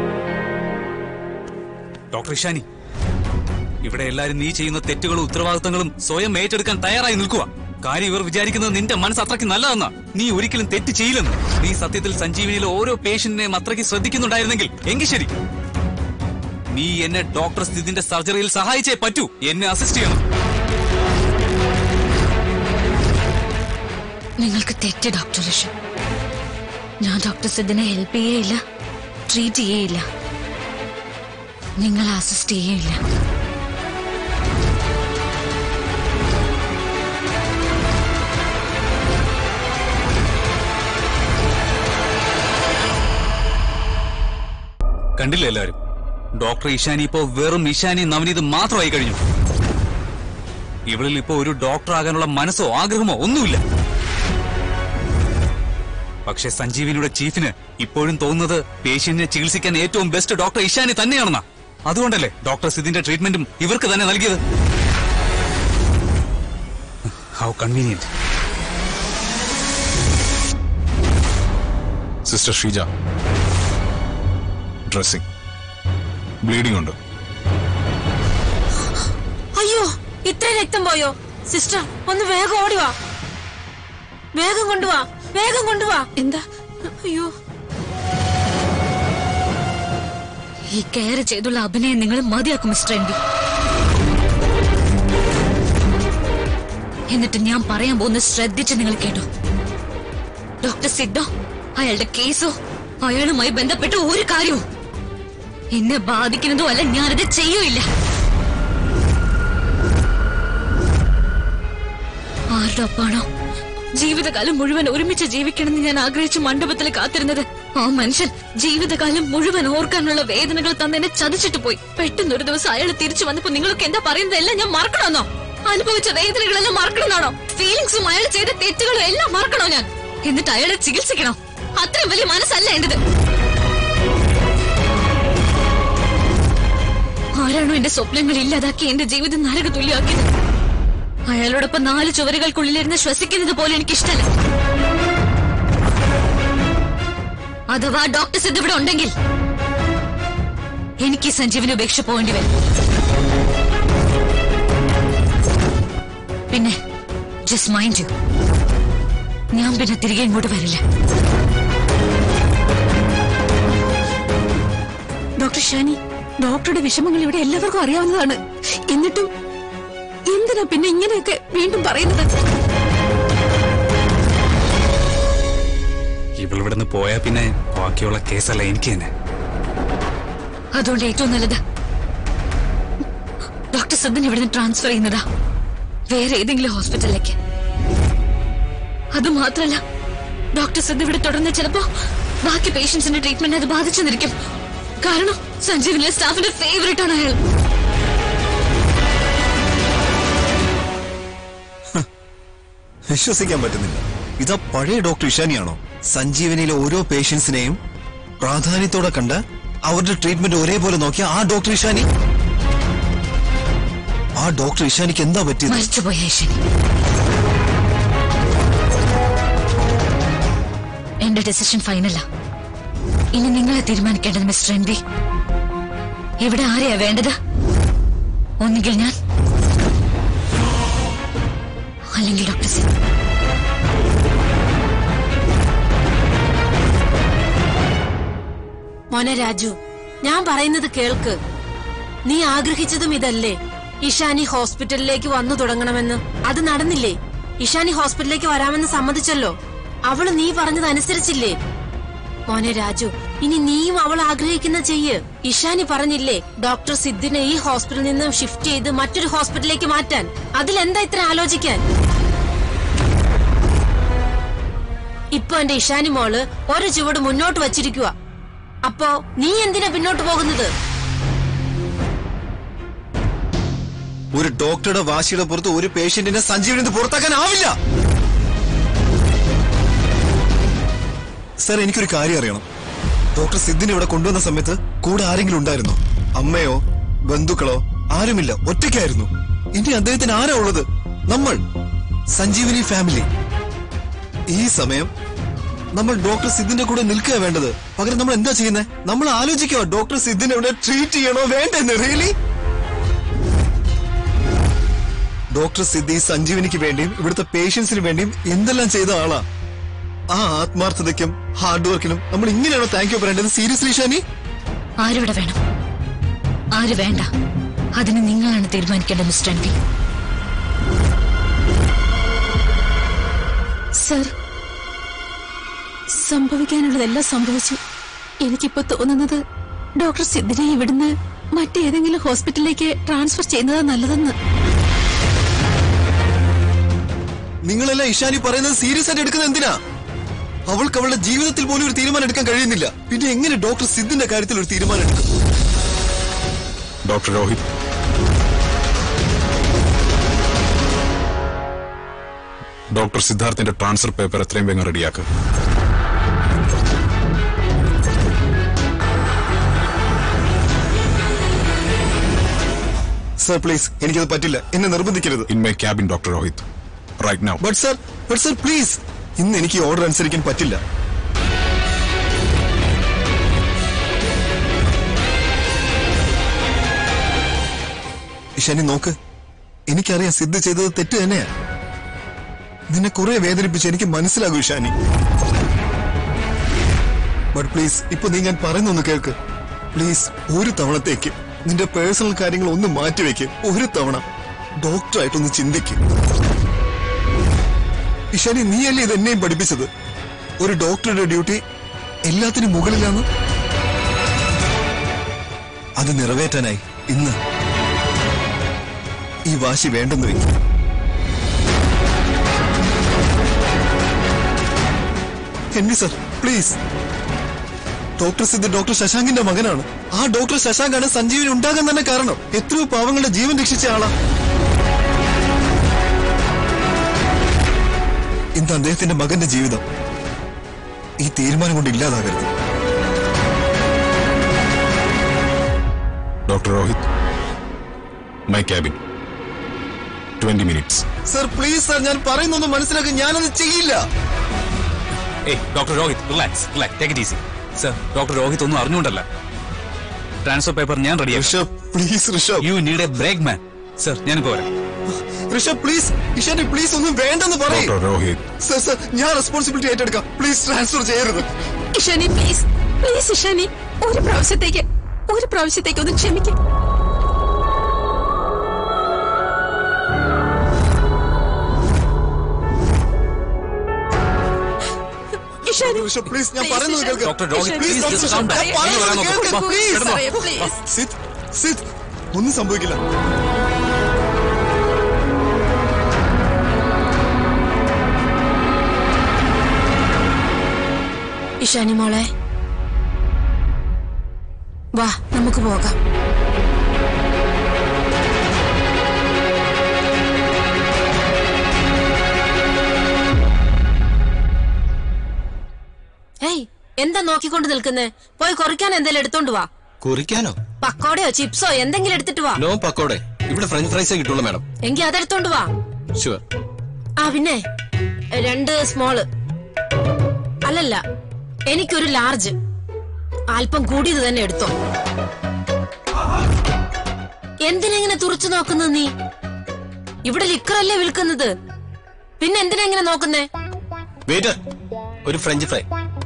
ഡോക്ടർ ഇഷാനി, ഇവിടെ എല്ലാരും നീ ചെയ്യുന്ന തെറ്റുകളും ഉത്തരവാദിത്തങ്ങളും സ്വയം ഏറ്റെടുക്കാൻ തയ്യാറായി നിൽക്കുക. കാര്യം ഇവർ വിചാരിക്കുന്നത് നിന്റെ മനസ്സ് അത്രയ്ക്ക് നല്ലതെന്നാ. നീ ഒരിക്കലും തെറ്റ് ചെയ്യില്ലെന്ന്. നീ സത്യത്തിൽ സഞ്ജീവനിയിലെ ഓരോ പേഷ്യന്റിനെയും അത്രയ്ക്ക് ശ്രദ്ധിക്കുന്നുണ്ടായിരുന്നെങ്കിൽ എങ്കിൽ ശരി, നീ എന്നെ ഡോക്ടർ സിദ്ദിന്റെ സർജറിയിൽ സഹായിച്ചേ പറ്റൂ. എന്നെ അസിസ്റ്റ് ചെയ്യണം. നിങ്ങൾക്ക് തെറ്റ് ഡോക്ടർ ഋഷഭ്. ഞാൻ ഡോക്ടർ സിദ്ദിനെ ഹെൽപ്പ് ചെയ്യേയില്ല, ട്രീറ്റ് ചെയ്യേയില്ല, നിങ്ങളെ അസിസ്റ്റ് ചെയ്യേയില്ല. കണ്ടില്ല എല്ലാരും, ഡോക്ടർ ഇഷാനി ഇപ്പോ വെറും ഇഷാനി നവനീത് മാത്രമായി കഴിഞ്ഞു. ഇവളിൽ ഇപ്പോ ഒരു ഡോക്ടർ ആകാനുള്ള മനസ്സോ ആഗ്രഹമോ ഒന്നുമില്ല. പക്ഷെ സഞ്ജീവിനിയുടെ ചീഫിന് ഇപ്പോഴും തോന്നുന്നത് പേഷ്യന്റിനെ ചികിത്സിക്കാൻ ഏറ്റവും ബെസ്റ്റ് ഡോക്ടർ ഇഷാനി തന്നെയാണെന്നാ. അതുകൊണ്ടല്ലേ ഡോക്ടർ സിദ്ദിന്റെ ട്രീറ്റ്മെന്റും ഇവർക്ക് തന്നെ നൽകിയത്. How convenient. Sister Sheeja, dressing, bleeding ഉണ്ട്. അയ്യോ, ഇത്ര രക്തം പോയോ? സിസ്റ്റർ ഒന്ന് വേഗം ഓടിവാ, വേഗം കൊണ്ടുവാ, വേഗം കൊണ്ടുവാ. എന്താ? അയ്യോ, ഈ കെയർ ചെയ്തുള്ള അഭിനയം നിങ്ങൾ മതിയാക്കും മിസ്റ്റർ എൻ വി. എന്നിട്ട് ഞാൻ പറയാൻ പോകുന്നത് ശ്രദ്ധിച്ച് നിങ്ങൾ കേട്ടോ. ഡോക്ടർ സിദ്ധോ അയാളുടെ കേസോ അയാളുമായി ബന്ധപ്പെട്ട ഒരു കാര്യവും എന്നെ ബാധിക്കുന്നതോ അല്ല. ഞാനത് ചെയ്യൂല്ല. ആരുടെ ഒപ്പാണോ ജീവിതകാലം മുഴുവൻ ഒരുമിച്ച് ജീവിക്കണമെന്ന് ഞാൻ ആഗ്രഹിച്ച് മണ്ഡപത്തിൽ കാത്തിരുന്നത്, ആ മനുഷ്യൻ ജീവിതകാലം മുഴുവൻ ഓർക്കാനുള്ള വേദനകൾ തന്നെ എന്നെ ചതിച്ചിട്ട് പോയി. പെട്ടെന്നൊരു ദിവസം അയാൾ തിരിച്ചു വന്നപ്പോ നിങ്ങളൊക്കെ എന്താ പറയുന്നത്? എല്ലാം ഞാൻ മറക്കണമെന്നോ? അനുഭവിച്ച വേദനകളെല്ലാം മറക്കണമെന്നാണോ? ഫീലിംഗ്സും അയാൾ ചെയ്ത തെറ്റുകളും എല്ലാം മറക്കണോ ഞാൻ? എന്നിട്ട് അയാളെ ചികിത്സിക്കണോ? അത്രയും വലിയ മനസ്സല്ല എന്റേത്. ആരാണോ എന്റെ സ്വപ്നങ്ങൾ ഇല്ലാതാക്കി എന്റെ ജീവിതം നരക തുല്യമാക്കിയത്? അയാളോടൊപ്പം 4 ചുവരുകൾക്കുള്ളിലിരുന്ന് ശ്വസിക്കുന്നത് പോലെ എനിക്കിഷ്ടല്ല. അഥവാ ഡോക്ടർ സിദ്ധ് ഇവിടെ ഉണ്ടെങ്കിൽ എനിക്ക് സഞ്ജീവിനെ ഉപേക്ഷ പോകേണ്ടി വരും. പിന്നെ ജസ്റ്റ് മൈൻഡ് യു, ഞാൻ പിന്നെ തിരികെ ഇങ്ങോട്ട് വരില്ല. ഡോക്ടർ ഷാനി, ഡോക്ടറുടെ വിഷമങ്ങൾ ഇവിടെ എല്ലാവർക്കും അറിയാവുന്നതാണ്. എന്നിട്ടും എന്തിനാ പിന്നെ ഇങ്ങനെയൊക്കെ വീണ്ടും പറയുന്നത്? ഇവളിവിടുന്ന് പോയാ പിന്നെ ബാക്കിയുള്ള കേസല്ല എനിക്ക് തന്നെ. അതുകൊണ്ട് ഏറ്റവും നല്ലത് ഡോക്ടർ സിദ്ദിനെ ഇവിടുന്ന് ട്രാൻസ്ഫർ ചെയ്യുന്നതാ വേറെ ഏതെങ്കിലും ഹോസ്പിറ്റലിലേക്ക്. അത് മാത്രല്ല, ഡോക്ടർ സിദ്ധ് ഇവിടെ തുടർന്ന് ചിലപ്പോ ബാക്കി പേഷ്യൻസിന്റെ ട്രീറ്റ്മെന്റ് അത് ബാധിച്ചെന്നിരിക്കും. കാരണം സഞ്ജീവിനിലെ സ്റ്റാഫിന്റെ ഫേവറേറ്റ് ആണ് അയാൾ. വിശ്വസിക്കാൻ പറ്റുന്നില്ല. ഇതാ പഴയ ഡോക്ടർ ഇഷാനിയാണോ? സഞ്ജീവനിയിലെ ഓരോ പേഷ്യൻസിനെയും പ്രാധാന്യത്തോടെ കണ്ട് അവരുടെ ട്രീറ്റ്മെന്റ് ഒരേപോലെ നോക്കിയ ആ ഡോക്ടർ ഇഷാനി? ആ ഡോക്ടർ ഇഷാനിക്ക് എന്താ പറ്റിയത്? മരിച്ചുപോയ ഇഷാനി. എന്റെ ഡിസിഷൻ ഫൈനലാ. ഇനി നിങ്ങളെ തീരുമാനിക്കേണ്ടത് മിസ്റ്റർ എൻ വി. ഇവിടെ ആരെയാ വേണ്ടത്? ഒന്നുകിൽ ഞാൻ, അല്ലെങ്കിൽ ഡോക്ടർ സിദ്ധ്. മോനെ രാജു, ഞാൻ പറയുന്നത് കേൾക്ക്. നീ ആഗ്രഹിച്ചതും ഇതല്ലേ? ഇഷാനി ഹോസ്പിറ്റലിലേക്ക് വന്നു തുടങ്ങണമെന്ന്. അത് നടന്നില്ലേ? ഇഷാനി ഹോസ്പിറ്റലിലേക്ക് വരാമെന്ന് സമ്മതിച്ചല്ലോ. അവള് നീ പറഞ്ഞത് അനുസരിച്ചില്ലേ? മോനെ രാജു, ഇനി നീയും അവൾ ആഗ്രഹിക്കുന്ന ചെയ്യ്. ഇഷാനി പറഞ്ഞില്ലേ ഡോക്ടർ സിദ്ധിനെ ഈ ഹോസ്പിറ്റലിൽ നിന്നും ഷിഫ്റ്റ് ചെയ്ത് മറ്റൊരു ഹോസ്പിറ്റലിലേക്ക് മാറ്റാൻ. അതിലെന്താ ഇത്ര ആലോചിക്കാൻ? ഇപ്പൊ എന്റെ ഇഷാനി മോള് ഒരു ചുവട് മുന്നോട്ട് വച്ചിരിക്കുക. അപ്പോ നീ എന്തിനാ പിന്നോട്ട് പോകുന്നത്? ഒരു ഡോക്ടറുടെ വാശിയുടെ പുറത്ത് ഒരു പേഷ്യന്റിനെ സഞ്ജീവനി പുറത്താക്കാനാവില്ല. സർ, എനിക്കൊരു കാര്യം അറിയണം. ഡോക്ടർ സിദ്ധിനെ ഇവിടെ കൊണ്ടുവന്ന സമയത്ത് കൂടെ ആരെങ്കിലും ഉണ്ടായിരുന്നോ? അമ്മയോ ബന്ധുക്കളോ? ആരുമില്ല, ഒറ്റയ്ക്കായിരുന്നു. ഇനി അദ്ദേഹത്തിന് ആരാ ഉള്ളത്? നമ്മൾ, സഞ്ജീവനി ഫാമിലി. ഈ സമയം നമ്മൾ ഡോക്ടർ സിദ്ധിന്റെ കൂടെ നിൽക്കുക വേണ്ടത്. പകരം നമ്മൾ എന്താ ചെയ്യുന്നത്? നമ്മൾ ആലോചിക്കുക ഡോക്ടർ സിദ്ധിനെ ഇവിടെ ട്രീറ്റ് ചെയ്യണോ വേണ്ടെന്ന്. റിയലി? ഡോക്ടർ സിദ്ധി സഞ്ജീവനിക്ക് വേണ്ടിയും ഇവിടുത്തെ പേഷ്യൻസിന് വേണ്ടിയും എന്തെല്ലാം ചെയ്ത ആളാ. ആ ആത്മാർത്ഥതയ്ക്കും ഹാർഡ് വർക്കിനും നമ്മൾ ഇങ്ങനെയാണോ താങ്ക് യു പറയേണ്ടത്? സീരിയസ്ലി ഇഷാനി? ആരിവിടെ വേണം, ആര് വേണ്ട, അതിന് നിങ്ങളാണ് തീരുമാനിക്കേണ്ടത് മിസ്റ്റർ എൻ വി. സർ, സംഭവിക്കാനുള്ളതെല്ലാം സംഭവിച്ചു. എനിക്കിപ്പോ തോന്നുന്നത് ഡോക്ടർ സിദ്ധിനെ ഇവിടുന്ന് മറ്റേതെങ്കിലും ഹോസ്പിറ്റലിലേക്ക് ട്രാൻസ്ഫർ ചെയ്യുന്നതാ നല്ലതെന്ന്. നിങ്ങളെല്ലാം ഇഷാനി പറയുന്നത് സീരിയസ് ആയിട്ട് എടുക്കുന്നത് എന്തിനാ? അവൾക്ക് അവളുടെ ജീവിതത്തിൽ പോലും ഒരു തീരുമാനം എടുക്കാൻ കഴിയുന്നില്ല. പിന്നെ എങ്ങനെ ഡോക്ടർ സിദ്ധിന്റെ കാര്യത്തിൽ ഒരു തീരുമാനം എടുക്കും? ഡോക്ടർ രോഹിത്, ഡോക്ടർ സിദ്ധാർത്ഥിന്റെ ട്രാൻസ്ഫർ പേപ്പർ എത്രയും വേഗം റെഡിയാക്കുക. സർ പ്ലീസ്, എനിക്കത് പറ്റില്ല. എന്നെ നിർബന്ധിക്കരുത്. In my cabin doctor Rohit, right now. But sir please, ഇന്ന് എനിക്ക് ഓർഡർ അനുസരിക്കാൻ പറ്റില്ല. ഇഷാനി നോക്ക്, എനിക്കറിയാം സിദ്ധ് ചെയ്തത് തെറ്റ് തന്നെയാ. നിന്നെ കുറെ വേദനിപ്പിച്ച് എനിക്ക് മനസ്സിലാകും ഇഷാനി. ബട്ട് പ്ലീസ്, ഇപ്പൊ നീ ഞാൻ പറയുന്നൊന്ന് കേൾക്ക്. പ്ലീസ്, ഒരു തവണത്തേക്ക് നിന്റെ പേഴ്സണൽ കാര്യങ്ങൾ ഒന്ന് മാറ്റിവെക്ക്. ഒരു തവണ ഡോക്ടറായിട്ടൊന്ന് ചിന്തിക്ക്. ഇഷാനി, നീയല്ലേ ഇത് എന്നെയും പഠിപ്പിച്ചത്? ഒരു ഡോക്ടറുടെ ഡ്യൂട്ടി എല്ലാത്തിനും മുകളിലാണ്. അത് നിറവേറ്റാനായി ഇന്ന് ഈ വാശി വേണ്ടെന്ന് വെക്കും. N V sir please. Doctor Sidh doctor ശശാങ്കിന്റെ മകനാണ്. ആ ഡോക്ടർ ശശാങ്കാണ് സഞ്ജീവനി ഉണ്ടാകാൻ തന്നെ കാരണം. എത്രയോ പാവങ്ങളുടെ ജീവൻ രക്ഷിച്ച ആളാ. ഇന്ന് അദ്ദേഹത്തിന്റെ മകന്റെ ജീവിതം ഈ തീരുമാനം കൊണ്ട് ഇല്ലാതാകരുത്. Doctor Rohit, my cabin, 20 minutes. Sir please sir, ഞാൻ പറയുന്നൊന്നും മനസ്സിലാക്കി. ഞാനത് ചെയ്യില്ല. Doctor Rohit, relax, take it easy. Sir, doctor Rohit ഒന്നും അറിഞ്ഞുകൊണ്ടല്ല. ട്രാൻസ്ഫർ പേപ്പർ ഞാൻ റെഡിയാക്കി. Rishabh please, Rishabh. You need a break man. Sir, ഞാനിപ്പോ വരാം. ഋഷഭ് പ്ലീസ്. ഇഷാനി പ്ലീസ്, ഒന്നും വേണ്ടെന്ന് പറയും. ഡോക്ടർ രോഹിത്, സർ ഞാൻ റെസ്പോൺസിബിലിറ്റി ഏറ്റെടുക്കാം. പ്ലീസ് ട്രാൻസ്ഫർ ചെയ്യരുത്. ഇഷാനി പ്ലീസ്, ഇഷാനി, ഒരു പ്രാവശ്യത്തേക്ക് ഒന്ന് ക്ഷമിക്കും. ഋഷഭ് പ്ലീസ്, ഞാൻ പറയുന്നത് കേൾക്ക്. Doctor Rohit, please calm down. Sid, ഒന്നും സംഭവിക്കില്ല. ഇഷാനി മോളെ, വാ നമുക്ക് പോകാം. എന്താ നോക്കിക്കൊണ്ട് നിൽക്കുന്നേ? പോയി കുറിക്കാൻ എന്തെങ്കിലും എടുത്തോണ്ട് വാ. കുറിക്കാനോ? പക്കോടയോ ചിപ്സോ എന്തെങ്കിലും എടുത്തിട്ട് വാ. നോ പക്കോടെ, ഇവിടെ ഫ്രഞ്ച് ഫ്രൈസേ കിട്ടുള്ളൂ മാഡം. എങ്കി അതെടുത്തോണ്ട് വാ. ഷുവർ. ആ പിന്നെ 2 സ്മോള്, അല്ലല്ല എനിക്കൊരു ലാർജ്. അല്പം കൂടിയത് തന്നെ എടുത്തോ. എന്തിനെങ്ങനെ തുറച്ചു നോക്കുന്നത് നീ? ഇവിടെ ലിക്കറല്ലേ വിൽക്കുന്നത്, പിന്നെ എന്തിനാ ഇങ്ങനെ നോക്കുന്നേ? വെയിറ്റർ, ഒരു ഫ്രഞ്ച് ഫ്രൈ.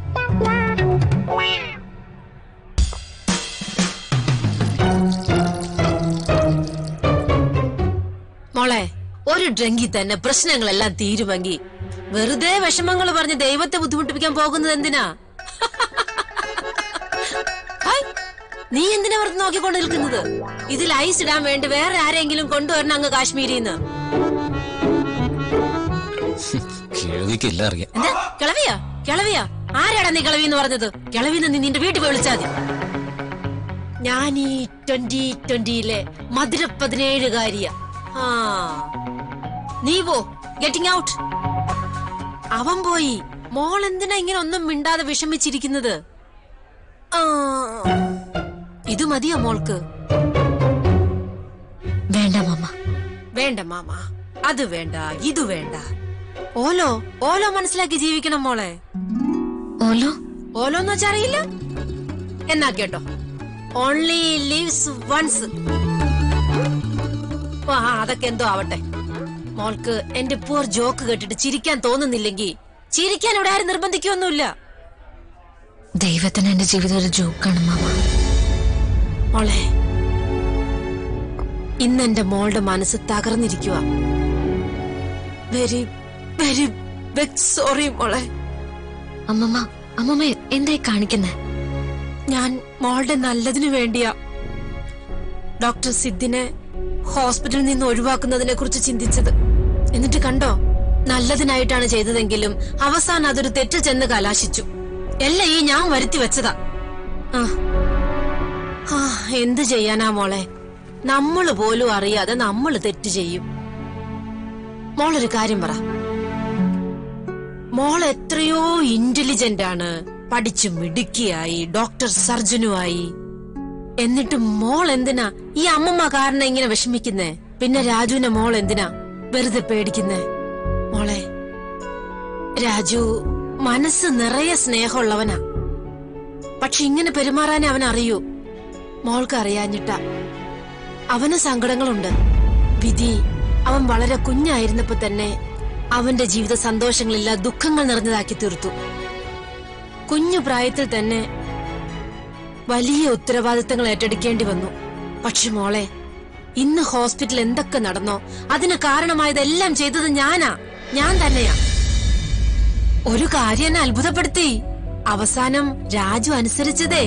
മോളെ, ഒരു ഡ്രിങ്കിൽ തന്നെ പ്രശ്നങ്ങളെല്ലാം തീരുമെങ്കിൽ വെറുതെ വിഷമങ്ങൾ പറഞ്ഞ് ദൈവത്തെ ബുദ്ധിമുട്ടിപ്പിക്കാൻ പോകുന്നത് എന്തിനാ? നീ എന്തിനാ വെറുതെ നോക്കിക്കൊണ്ട് നിൽക്കുന്നത്? ഇതിൽ ഐസ് ഇടാൻ വേണ്ടി വേറെ ആരെങ്കിലും കൊണ്ടുവരണം അങ്ങ് കാശ്മീരിന്ന്. കിഴവിക്കില്ല അറിയാം. എന്താ കിളവിയാ? കിളവിയാ? ആരാടാ നീ കിളവിന്ന് പറഞ്ഞത്? കിളവിന്ന് നീ നിന്റെ വീട്ടിൽ പോയി വിളിച്ചാൽ മതി. ഞാൻ ഈ 2020 മധുര 17കാരിയാ. നീ പോ, ഗെറ്റിംഗ് ഔട്ട്. അവൻ പോയി. മോൾ എന്തിനാ ഇങ്ങനെ ഒന്നും മിണ്ടാതെ വിഷമിച്ചിരിക്കുന്നത്? ഇത് മതിയോ മോൾക്ക്? വേണ്ട മാമ. വേണ്ട മാമ, അത് വേണ്ട, ഇത് വേണ്ട. ഓലോ ഓലോ മനസ്സിലാക്കി ജീവിക്കണം മോളെ. ഓലോ? ഓലോന്ന് വെച്ചാ അറിയില്ല? എന്നാ കേട്ടോ, ഓൺലി ലിവ്സ് വൺസ്. അതൊക്കെ എന്തോ ആവട്ടെ. മോൾക്ക് എന്റെ പൂർ ജോക്ക് കേട്ടിട്ട് ചിരിക്കാൻ തോന്നുന്നില്ലെങ്കിൽ ചിരിക്കാൻ ഇവിടെ ആരും നിർബന്ധിക്കൊന്നുമില്ല. ദൈവത്തിന് എന്റെ ജീവിതം ഒരു ജോക്കാണ് മാമ. മോളെ, ഇന്നെന്റെ മോളുടെ മനസ്സ് തകർന്നിരിക്കുക. വെരി വെരി ബിഗ് സോറി മോളെ. അമ്മമ്മ എന്തായി കാണിക്കുന്നേ? ഞാൻ മോളുടെ നല്ലതിനു വേണ്ടിയാ ഡോക്ടർ സിദ്ദിനെ ഹോസ്പിറ്റലിൽ നിന്ന് ഒഴിവാക്കുന്നതിനെ കുറിച്ച് ചിന്തിച്ചത്. എന്നിട്ട് കണ്ടോ, നല്ലതിനായിട്ടാണ് ചെയ്തതെങ്കിലും അവസാനം അതൊരു തെറ്റ് ചെന്ന് കലാശിച്ചു. എല്ലാം ഈ ഞാൻ വരുത്തി വെച്ചതാ. എന്ത് ചെയ്യാനാ മോളെ, നമ്മള് പോലും അറിയാതെ നമ്മള് തെറ്റ് ചെയ്യും. മോളൊരു കാര്യം പറ, മോൾ എത്രയോ ഇന്റലിജന്റ് ആണ്, പഠിച്ചു മിടുക്കിയായി, ഡോക്ടർ സർജനുമായി. എന്നിട്ട് മോൾ എന്തിനാ ഈ അമ്മമ്മ കാരണം ഇങ്ങനെ വിഷമിക്കുന്നേ? പിന്നെ രാജുവിനെ മോൾ എന്തിനാ വെറുതെ പേടിക്കുന്നേ? മോളെ, രാജു മനസ്സ് നിറയെ സ്നേഹമുള്ളവനാ. പക്ഷെ ഇങ്ങനെ പെരുമാറാനേ അവൻ അറിയൂ. മോൾക്ക് അറിയാഞ്ഞിട്ടാ. അവന് സങ്കടങ്ങളുണ്ട്. വിധി അവൻ വളരെ കുഞ്ഞായിരുന്നപ്പോ തന്നെ അവന്റെ ജീവിത സന്തോഷങ്ങളില്ല ദുഃഖങ്ങൾ നിറഞ്ഞതാക്കി തീർത്തു. കുഞ്ഞു പ്രായത്തിൽ തന്നെ വലിയ ഉത്തരവാദിത്തങ്ങൾ ഏറ്റെടുക്കേണ്ടി വന്നു. പക്ഷെ മോളെ, ഇന്ന് ഹോസ്പിറ്റൽ എന്തൊക്കെ നടന്നോ അതിന് കാരണമായതെല്ലാം ചെയ്തത് ഞാൻ തന്നെയാ. ഒരു കാര്യം എന്നെ അത്ഭുതപ്പെടുത്തി. അവസാനം രാജു അനുസരിച്ചതേ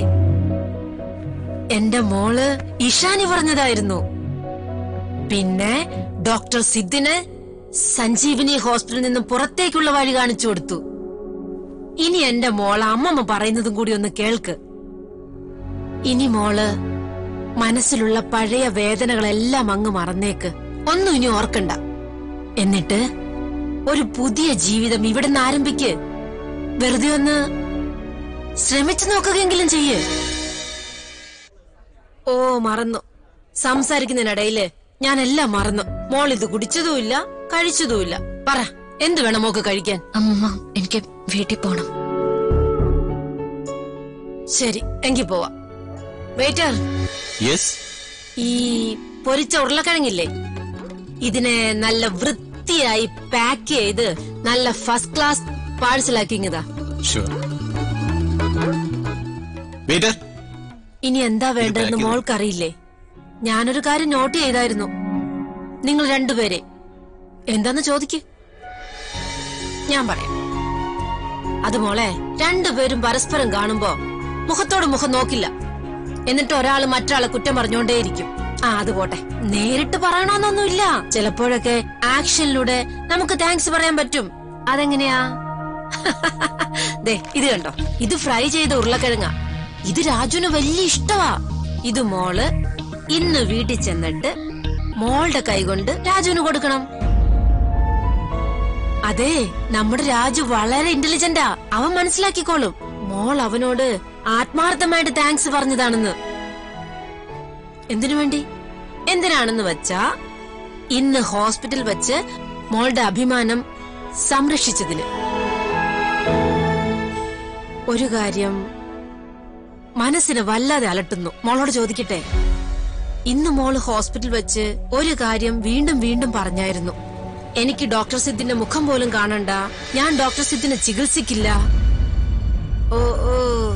എന്റെ മോള് ഇഷാനി പറഞ്ഞതായിരുന്നു. പിന്നെ ഡോക്ടർ സിദ്ദിന് സഞ്ജീവനി ഹോസ്പിറ്റലിൽ നിന്നും പുറത്തേക്കുള്ള വഴി കാണിച്ചു കൊടുത്തു. ഇനി എന്റെ മോള് അമ്മമ്മ പറയുന്നതും കൂടി ഒന്ന് കേൾക്ക്. ഇനി മോള് മനസ്സിലുള്ള പഴയ വേദനകളെല്ലാം അങ്ങ് മറന്നേക്ക്. ഒന്നും ഇനി ഓർക്കണ്ട. എന്നിട്ട് ഒരു പുതിയ ജീവിതം ഇവിടുന്ന് ആരംഭിക്ക്. വെറുതെ ഒന്ന് ശ്രമിച്ചു നോക്കുകയെങ്കിലും ചെയ്യ്. ഓ, മറന്നു. സംസാരിക്കുന്നതിനിടയില് ഞാൻ എല്ലാം മറന്നു. മോൾ ഇത് കുടിച്ചതുമില്ല, കഴിച്ചതുമില്ല. പറ, എന്ത് വേണം മോക്ക് കഴിക്കാൻ? അമ്മമ്മ, എനിക്ക് വീട്ടിൽ പോണം. ശരി, എങ്കി പോവാ. വെയിറ്റർ, ഈ പൊരിച്ച ഉരുളക്കിഴങ്ങില്ലേ, ഇതിനെ നല്ല വൃത്തിയായി പാക്ക് ചെയ്ത് നല്ല ഫസ്റ്റ് ക്ലാസ് പാഴ്സലാക്കിങ്ങതാ. ഇനി എന്താ വേണ്ടതെന്ന് മോൾക്കറിയില്ലേ? ഞാനൊരു കാര്യം നോട്ട് ചെയ്തായിരുന്നു. നിങ്ങൾ രണ്ടുപേരെ എന്താന്ന് ചോദിക്ക്, ഞാൻ പറയാം. അത് മോളെ, രണ്ടുപേരും പരസ്പരം കാണുമ്പോ മുഖത്തോട് മുഖം നോക്കില്ല. എന്നിട്ട് ഒരാള് മറ്റൊരാളെ കുറ്റം പറഞ്ഞോണ്ടേയിരിക്കും. അത് പോട്ടെ, നേരിട്ട് പറയണമെന്നൊന്നുമില്ല. ചിലപ്പോഴൊക്കെ ആക്ഷനിലൂടെ നമുക്ക് താങ്ക്സ് പറയാൻ പറ്റും. അതെങ്ങനെയാ? ദേ, ഇത് കണ്ടോ, ഇത് ഫ്രൈ ചെയ്ത ഉരുളക്കിഴങ്ങാ. ഇത് രാജുവിന് വലിയ ഇഷ്ടമാ. ഇത് മോള് ഇന്ന് വീട്ടിൽ ചെന്നിട്ട് മോളുടെ കൈകൊണ്ട് രാജുവിന് കൊടുക്കണം. അതെ, നമ്മുടെ രാജു വളരെ ഇന്റലിജന്റാ. അവൻ മനസ്സിലാക്കിക്കോളും. മോൾ അവനോട് ആത്മാർത്ഥമായിട്ട് താങ്ക്സ് പറഞ്ഞതാണെന്ന്. എന്തിനു വേണ്ടി? എന്തിനാണെന്ന് വെച്ചാ ഇന്ന് ഹോസ്പിറ്റൽ വെച്ച് മോളുടെ അഭിമാനം സംരക്ഷിച്ചതിന്. ഒരു കാര്യം മനസ്സിനെ വല്ലാതെ അലട്ടുന്നു. മോളോട് ചോദിക്കട്ടെ, ഇന്ന് മോള് ഹോസ്പിറ്റൽ വെച്ച് ഒരു കാര്യം വീണ്ടും വീണ്ടും പറഞ്ഞായിരുന്നു. എനിക്ക് ഡോക്ടർ സിദ്ദിന്റെ മുഖം പോലും കാണണ്ട, ഞാൻ ഡോക്ടർ സിദ്ദിനെ ചികിത്സിക്കില്ല. ഓ ഓ,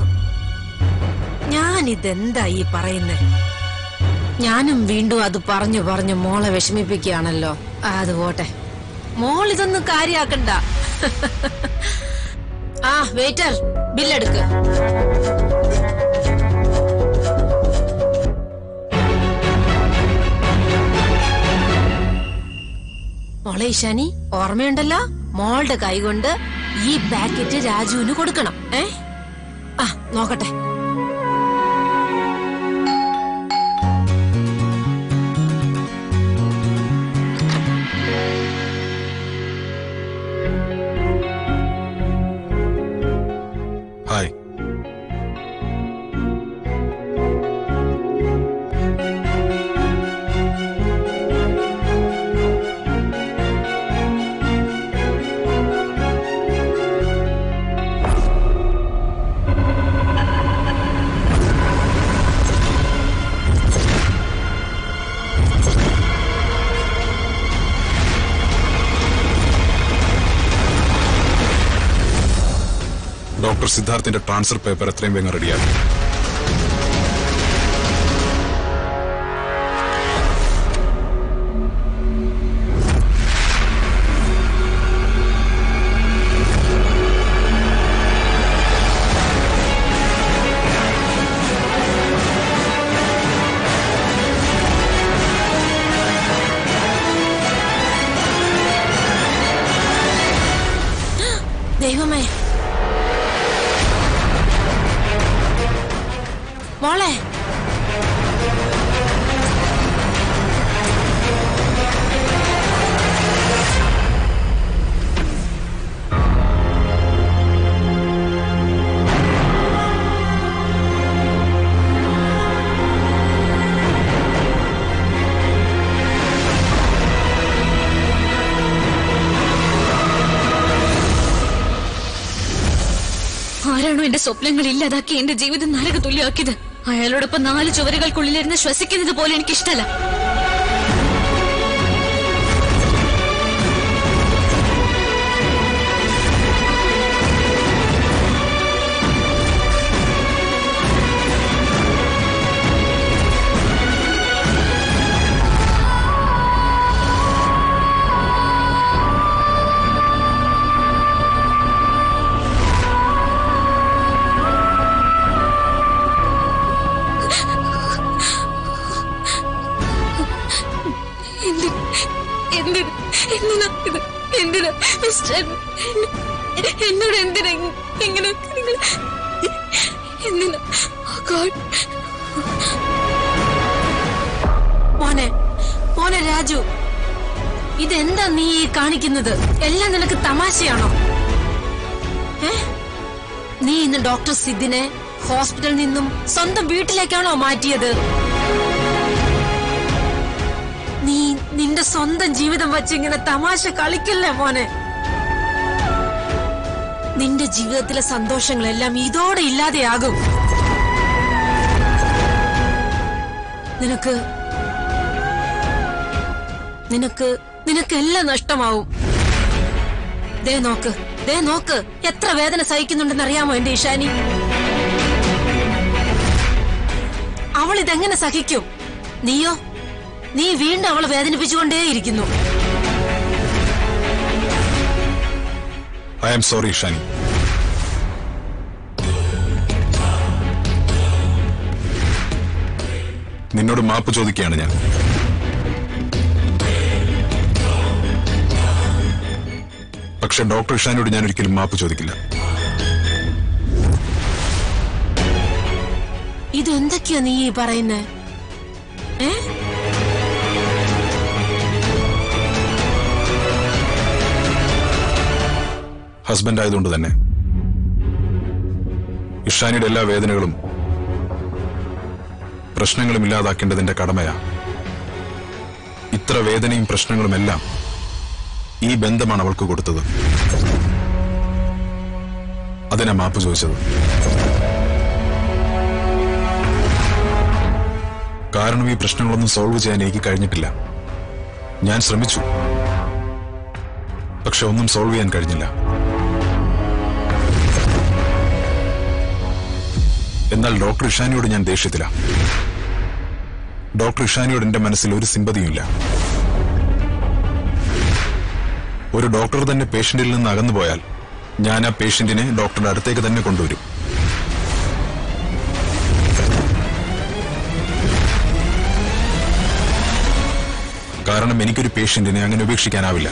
ഞാനിതെന്താ ഈ പറയുന്നേ? ഞാനും വീണ്ടും അത് പറഞ്ഞു പറഞ്ഞു മോളെ വിഷമിപ്പിക്കുകയാണല്ലോ. അത് പോട്ടെ, മോൾ ഇതൊന്നും കാര്യാക്കണ്ട. ആ വെയിറ്റർ, ബില്ലെടുക്ക്. മോളെ ഇഷാനി, ഓർമ്മയുണ്ടല്ലോ, മോളുടെ കൈകൊണ്ട് ഈ പാക്കറ്റ് രാജുവിന് കൊടുക്കണം. ആ നോക്കട്ടെ. ഹായ്. ഡോക്ടർ സിദ്ധാർത്ഥിന്റെ ട്രാൻസ്ഫർ പേപ്പർ എത്രയും വേഗം റെഡിയാക്കി. ദൈവമേ, മോളെ ആരാണോ എന്റെ സ്വപ്നങ്ങൾ ഇല്ലാതാക്കി എന്റെ ജീവിതം നരക തുല്യമാക്കിയത്? അയാളോടൊപ്പം 4 ചുവരുകൾക്കുള്ളിലിരുന്ന് ശ്വസിക്കുന്നത് പോലെ എനിക്കിഷ്ടല്ല. എന്നോട് എന്തിനാ ഇങ്ങനെ? എന്തിനാ? മോനെ മോനെ രാജു, ഇതെന്താ നീ കാണിക്കുന്നത്? എല്ലാം നിനക്ക് തമാശയാണോ? നീ ഇന്ന് ഡോക്ടർ സിദ്ദിനെ ഹോസ്പിറ്റലിൽ നിന്നും സ്വന്തം വീട്ടിലേക്കാണോ മാറ്റിയത്? നീ നിന്റെ സ്വന്തം ജീവിതം വച്ച് ഇങ്ങനെ തമാശ കളിക്കില്ലേ മോനെ? നിന്റെ ജീവിതത്തിലെ സന്തോഷങ്ങളെല്ലാം ഇതോടെ ഇല്ലാതെയാകും. നിനക്ക് നിനക്ക് നിനക്കെല്ലാം നഷ്ടമാവും. ദേ നോക്ക് എത്ര വേദന സഹിക്കുന്നുണ്ടെന്ന് അറിയാമോ എന്റെ ഇഷാനി? അവൾ ഇതെങ്ങനെ സഹിക്കും? നീയോ? നീ വീണ്ടും അവളെ വേദനിപ്പിച്ചുകൊണ്ടേയിരിക്കുന്നു. I am sorry Ishani. നിന്നോട് മാപ്പ് ചോദിക്കുകയാണ് ഞാൻ. പക്ഷെ ഡോക്ടർ ഇഷാനിയോട് ഞാൻ ഒരിക്കലും മാപ്പ് ചോദിക്കില്ല. ഇതെന്തൊക്കെയാ നീ പറയുന്നേ? ഹസ്ബൻഡ് ആയതുകൊണ്ട് തന്നെ ഇഷാനിയുടെ എല്ലാ വേദനകളും പ്രശ്നങ്ങളും ഇല്ലാതാക്കേണ്ടതിന്റെ കടമയാ. ഇത്ര വേദനയും പ്രശ്നങ്ങളുമെല്ലാം ഈ ബന്ധമാണ് അവൾക്ക് കൊടുത്തത്. അതിനാ മാപ്പ് ചോദിച്ചത്. കാരണം ഈ പ്രശ്നങ്ങളൊന്നും സോൾവ് ചെയ്യാൻ എനിക്ക് കഴിഞ്ഞിട്ടില്ല. ഞാൻ ശ്രമിച്ചു, പക്ഷെ ഒന്നും സോൾവ് ചെയ്യാൻ കഴിഞ്ഞില്ല. എന്നാൽ ഡോക്ടർ ഇഷാനിയോട് ഞാൻ ദേഷ്യത്തില്ല. ഡോക്ടർ ഇഷാനിയോട് എന്റെ മനസ്സിൽ ഒരു സിമ്പതിയുമില്ല. ഒരു ഡോക്ടർ തന്നെ പേഷ്യന്റിൽ നിന്ന് അകന്നുപോയാൽ ഞാൻ ആ പേഷ്യന്റിനെ ഡോക്ടറുടെ അടുത്തേക്ക് തന്നെ കൊണ്ടുവരും. കാരണം എനിക്കൊരു പേഷ്യന്റിനെ അങ്ങനെ ഉപേക്ഷിക്കാനാവില്ല.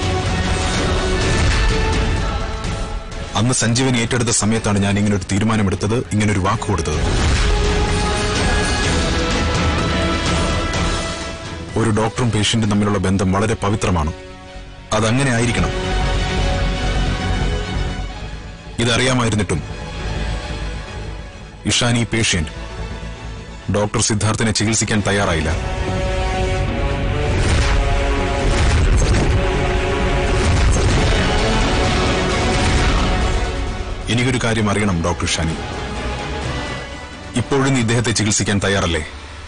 അന്ന് സഞ്ജീവനി ഏറ്റെടുത്ത സമയത്താണ് ഞാൻ ഇങ്ങനൊരു തീരുമാനമെടുത്തത്, ഇങ്ങനൊരു വാക്ക് കൊടുത്തത്. ഒരു ഡോക്ടറും പേഷ്യന്റും തമ്മിലുള്ള ബന്ധം വളരെ പവിത്രമാണ്. അതങ്ങനെ ആയിരിക്കണം. ഇതറിയാമായിരുന്നിട്ടും ഇഷാനി പേഷ്യന്റ് ഡോക്ടർ സിദ്ധാർത്ഥിനെ ചികിത്സിക്കാൻ തയ്യാറായില്ല. എനിക്കൊരു കാര്യം അറിയണം ഡോക്ടർ ഇഷാനി, ഇപ്പോഴും ഇദ്ദേഹത്തെ ചികിത്സിക്കാൻ തയ്യാറല്ലേ?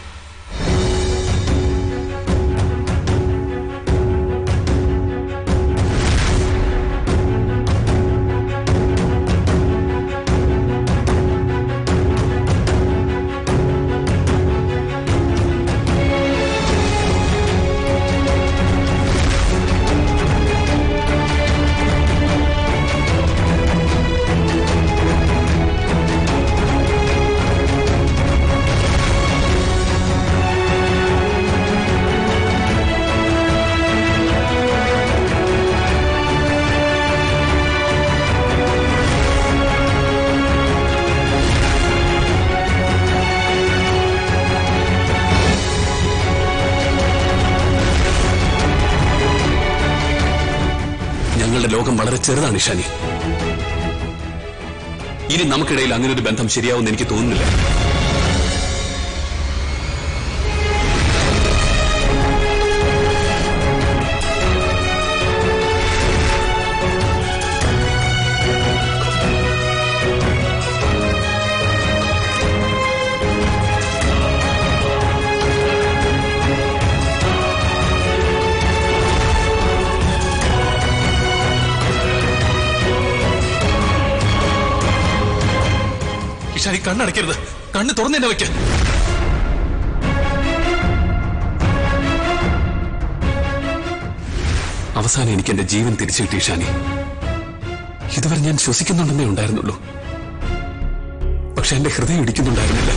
ഞങ്ങളുടെ ലോകം വളരെ ചെറുതാണ് ഇഷാനി. ഇനി നമുക്കിടയിൽ അങ്ങനെ ഒരു ബന്ധം ശരിയാവുമെന്ന് എനിക്ക് തോന്നുന്നില്ല. ഇഷാനി, കണ്ണടയ്ക്കരുത്. കണ്ണ് തുറന്നു തന്നെ വയ്ക്ക. അവസാനം എനിക്ക് എന്റെ ജീവൻ തിരിച്ചു കിട്ടി ഇഷാനി. ഇതുവരെ ഞാൻ ശ്വസിക്കുന്നുണ്ടെന്നേ ഉണ്ടായിരുന്നുള്ളൂ, പക്ഷെ എന്റെ ഹൃദയം ഇടിക്കുന്നുണ്ടായിരുന്നില്ല.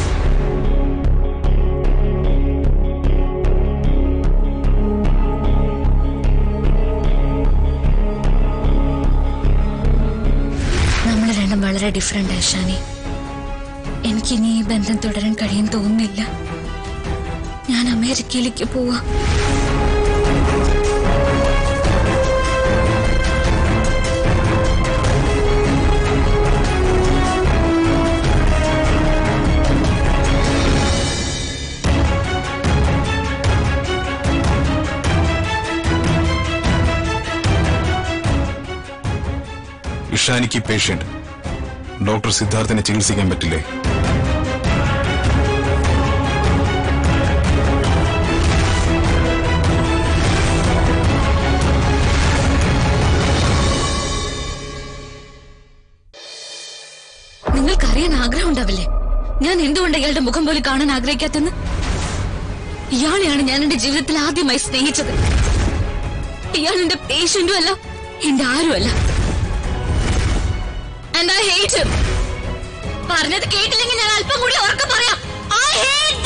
നമ്മൾ രണ്ടും വളരെ ഡിഫറെന്റ് ഇഷാനി. എനിക്കിനി ഈ ബന്ധം തുടരാൻ കഴിയും തോന്നുന്നില്ല. ഞാൻ അമേരിക്കയിലേക്ക് പോവാ. ഇഷാനിക്ക് പേഷ്യന്റ് ഡോക്ടർ സിദ്ധാർത്ഥിനെ ചികിത്സിക്കാൻ പറ്റില്ലേ? നിങ്ങൾക്കറിയാൻ ആഗ്രഹം ഉണ്ടാവില്ലേ ഞാൻ എന്തുകൊണ്ട് ഇയാളുടെ മുഖം പോലും കാണാൻ ആഗ്രഹിക്കാത്തെന്ന്? ഇയാളെയാണ് ഞാൻ എന്റെ ജീവിതത്തിൽ ആദ്യമായി സ്നേഹിച്ചത്. ഇയാൾ എന്റെ പേഷ്യന്റും അല്ല, എന്റെ ആരുമല്ല. And I hate him. പറഞ്ഞത് കേട്ടില്ലെങ്കിൽ ഞാൻ അല്പം കൂടി ഓർക്കം പറയാം. I hate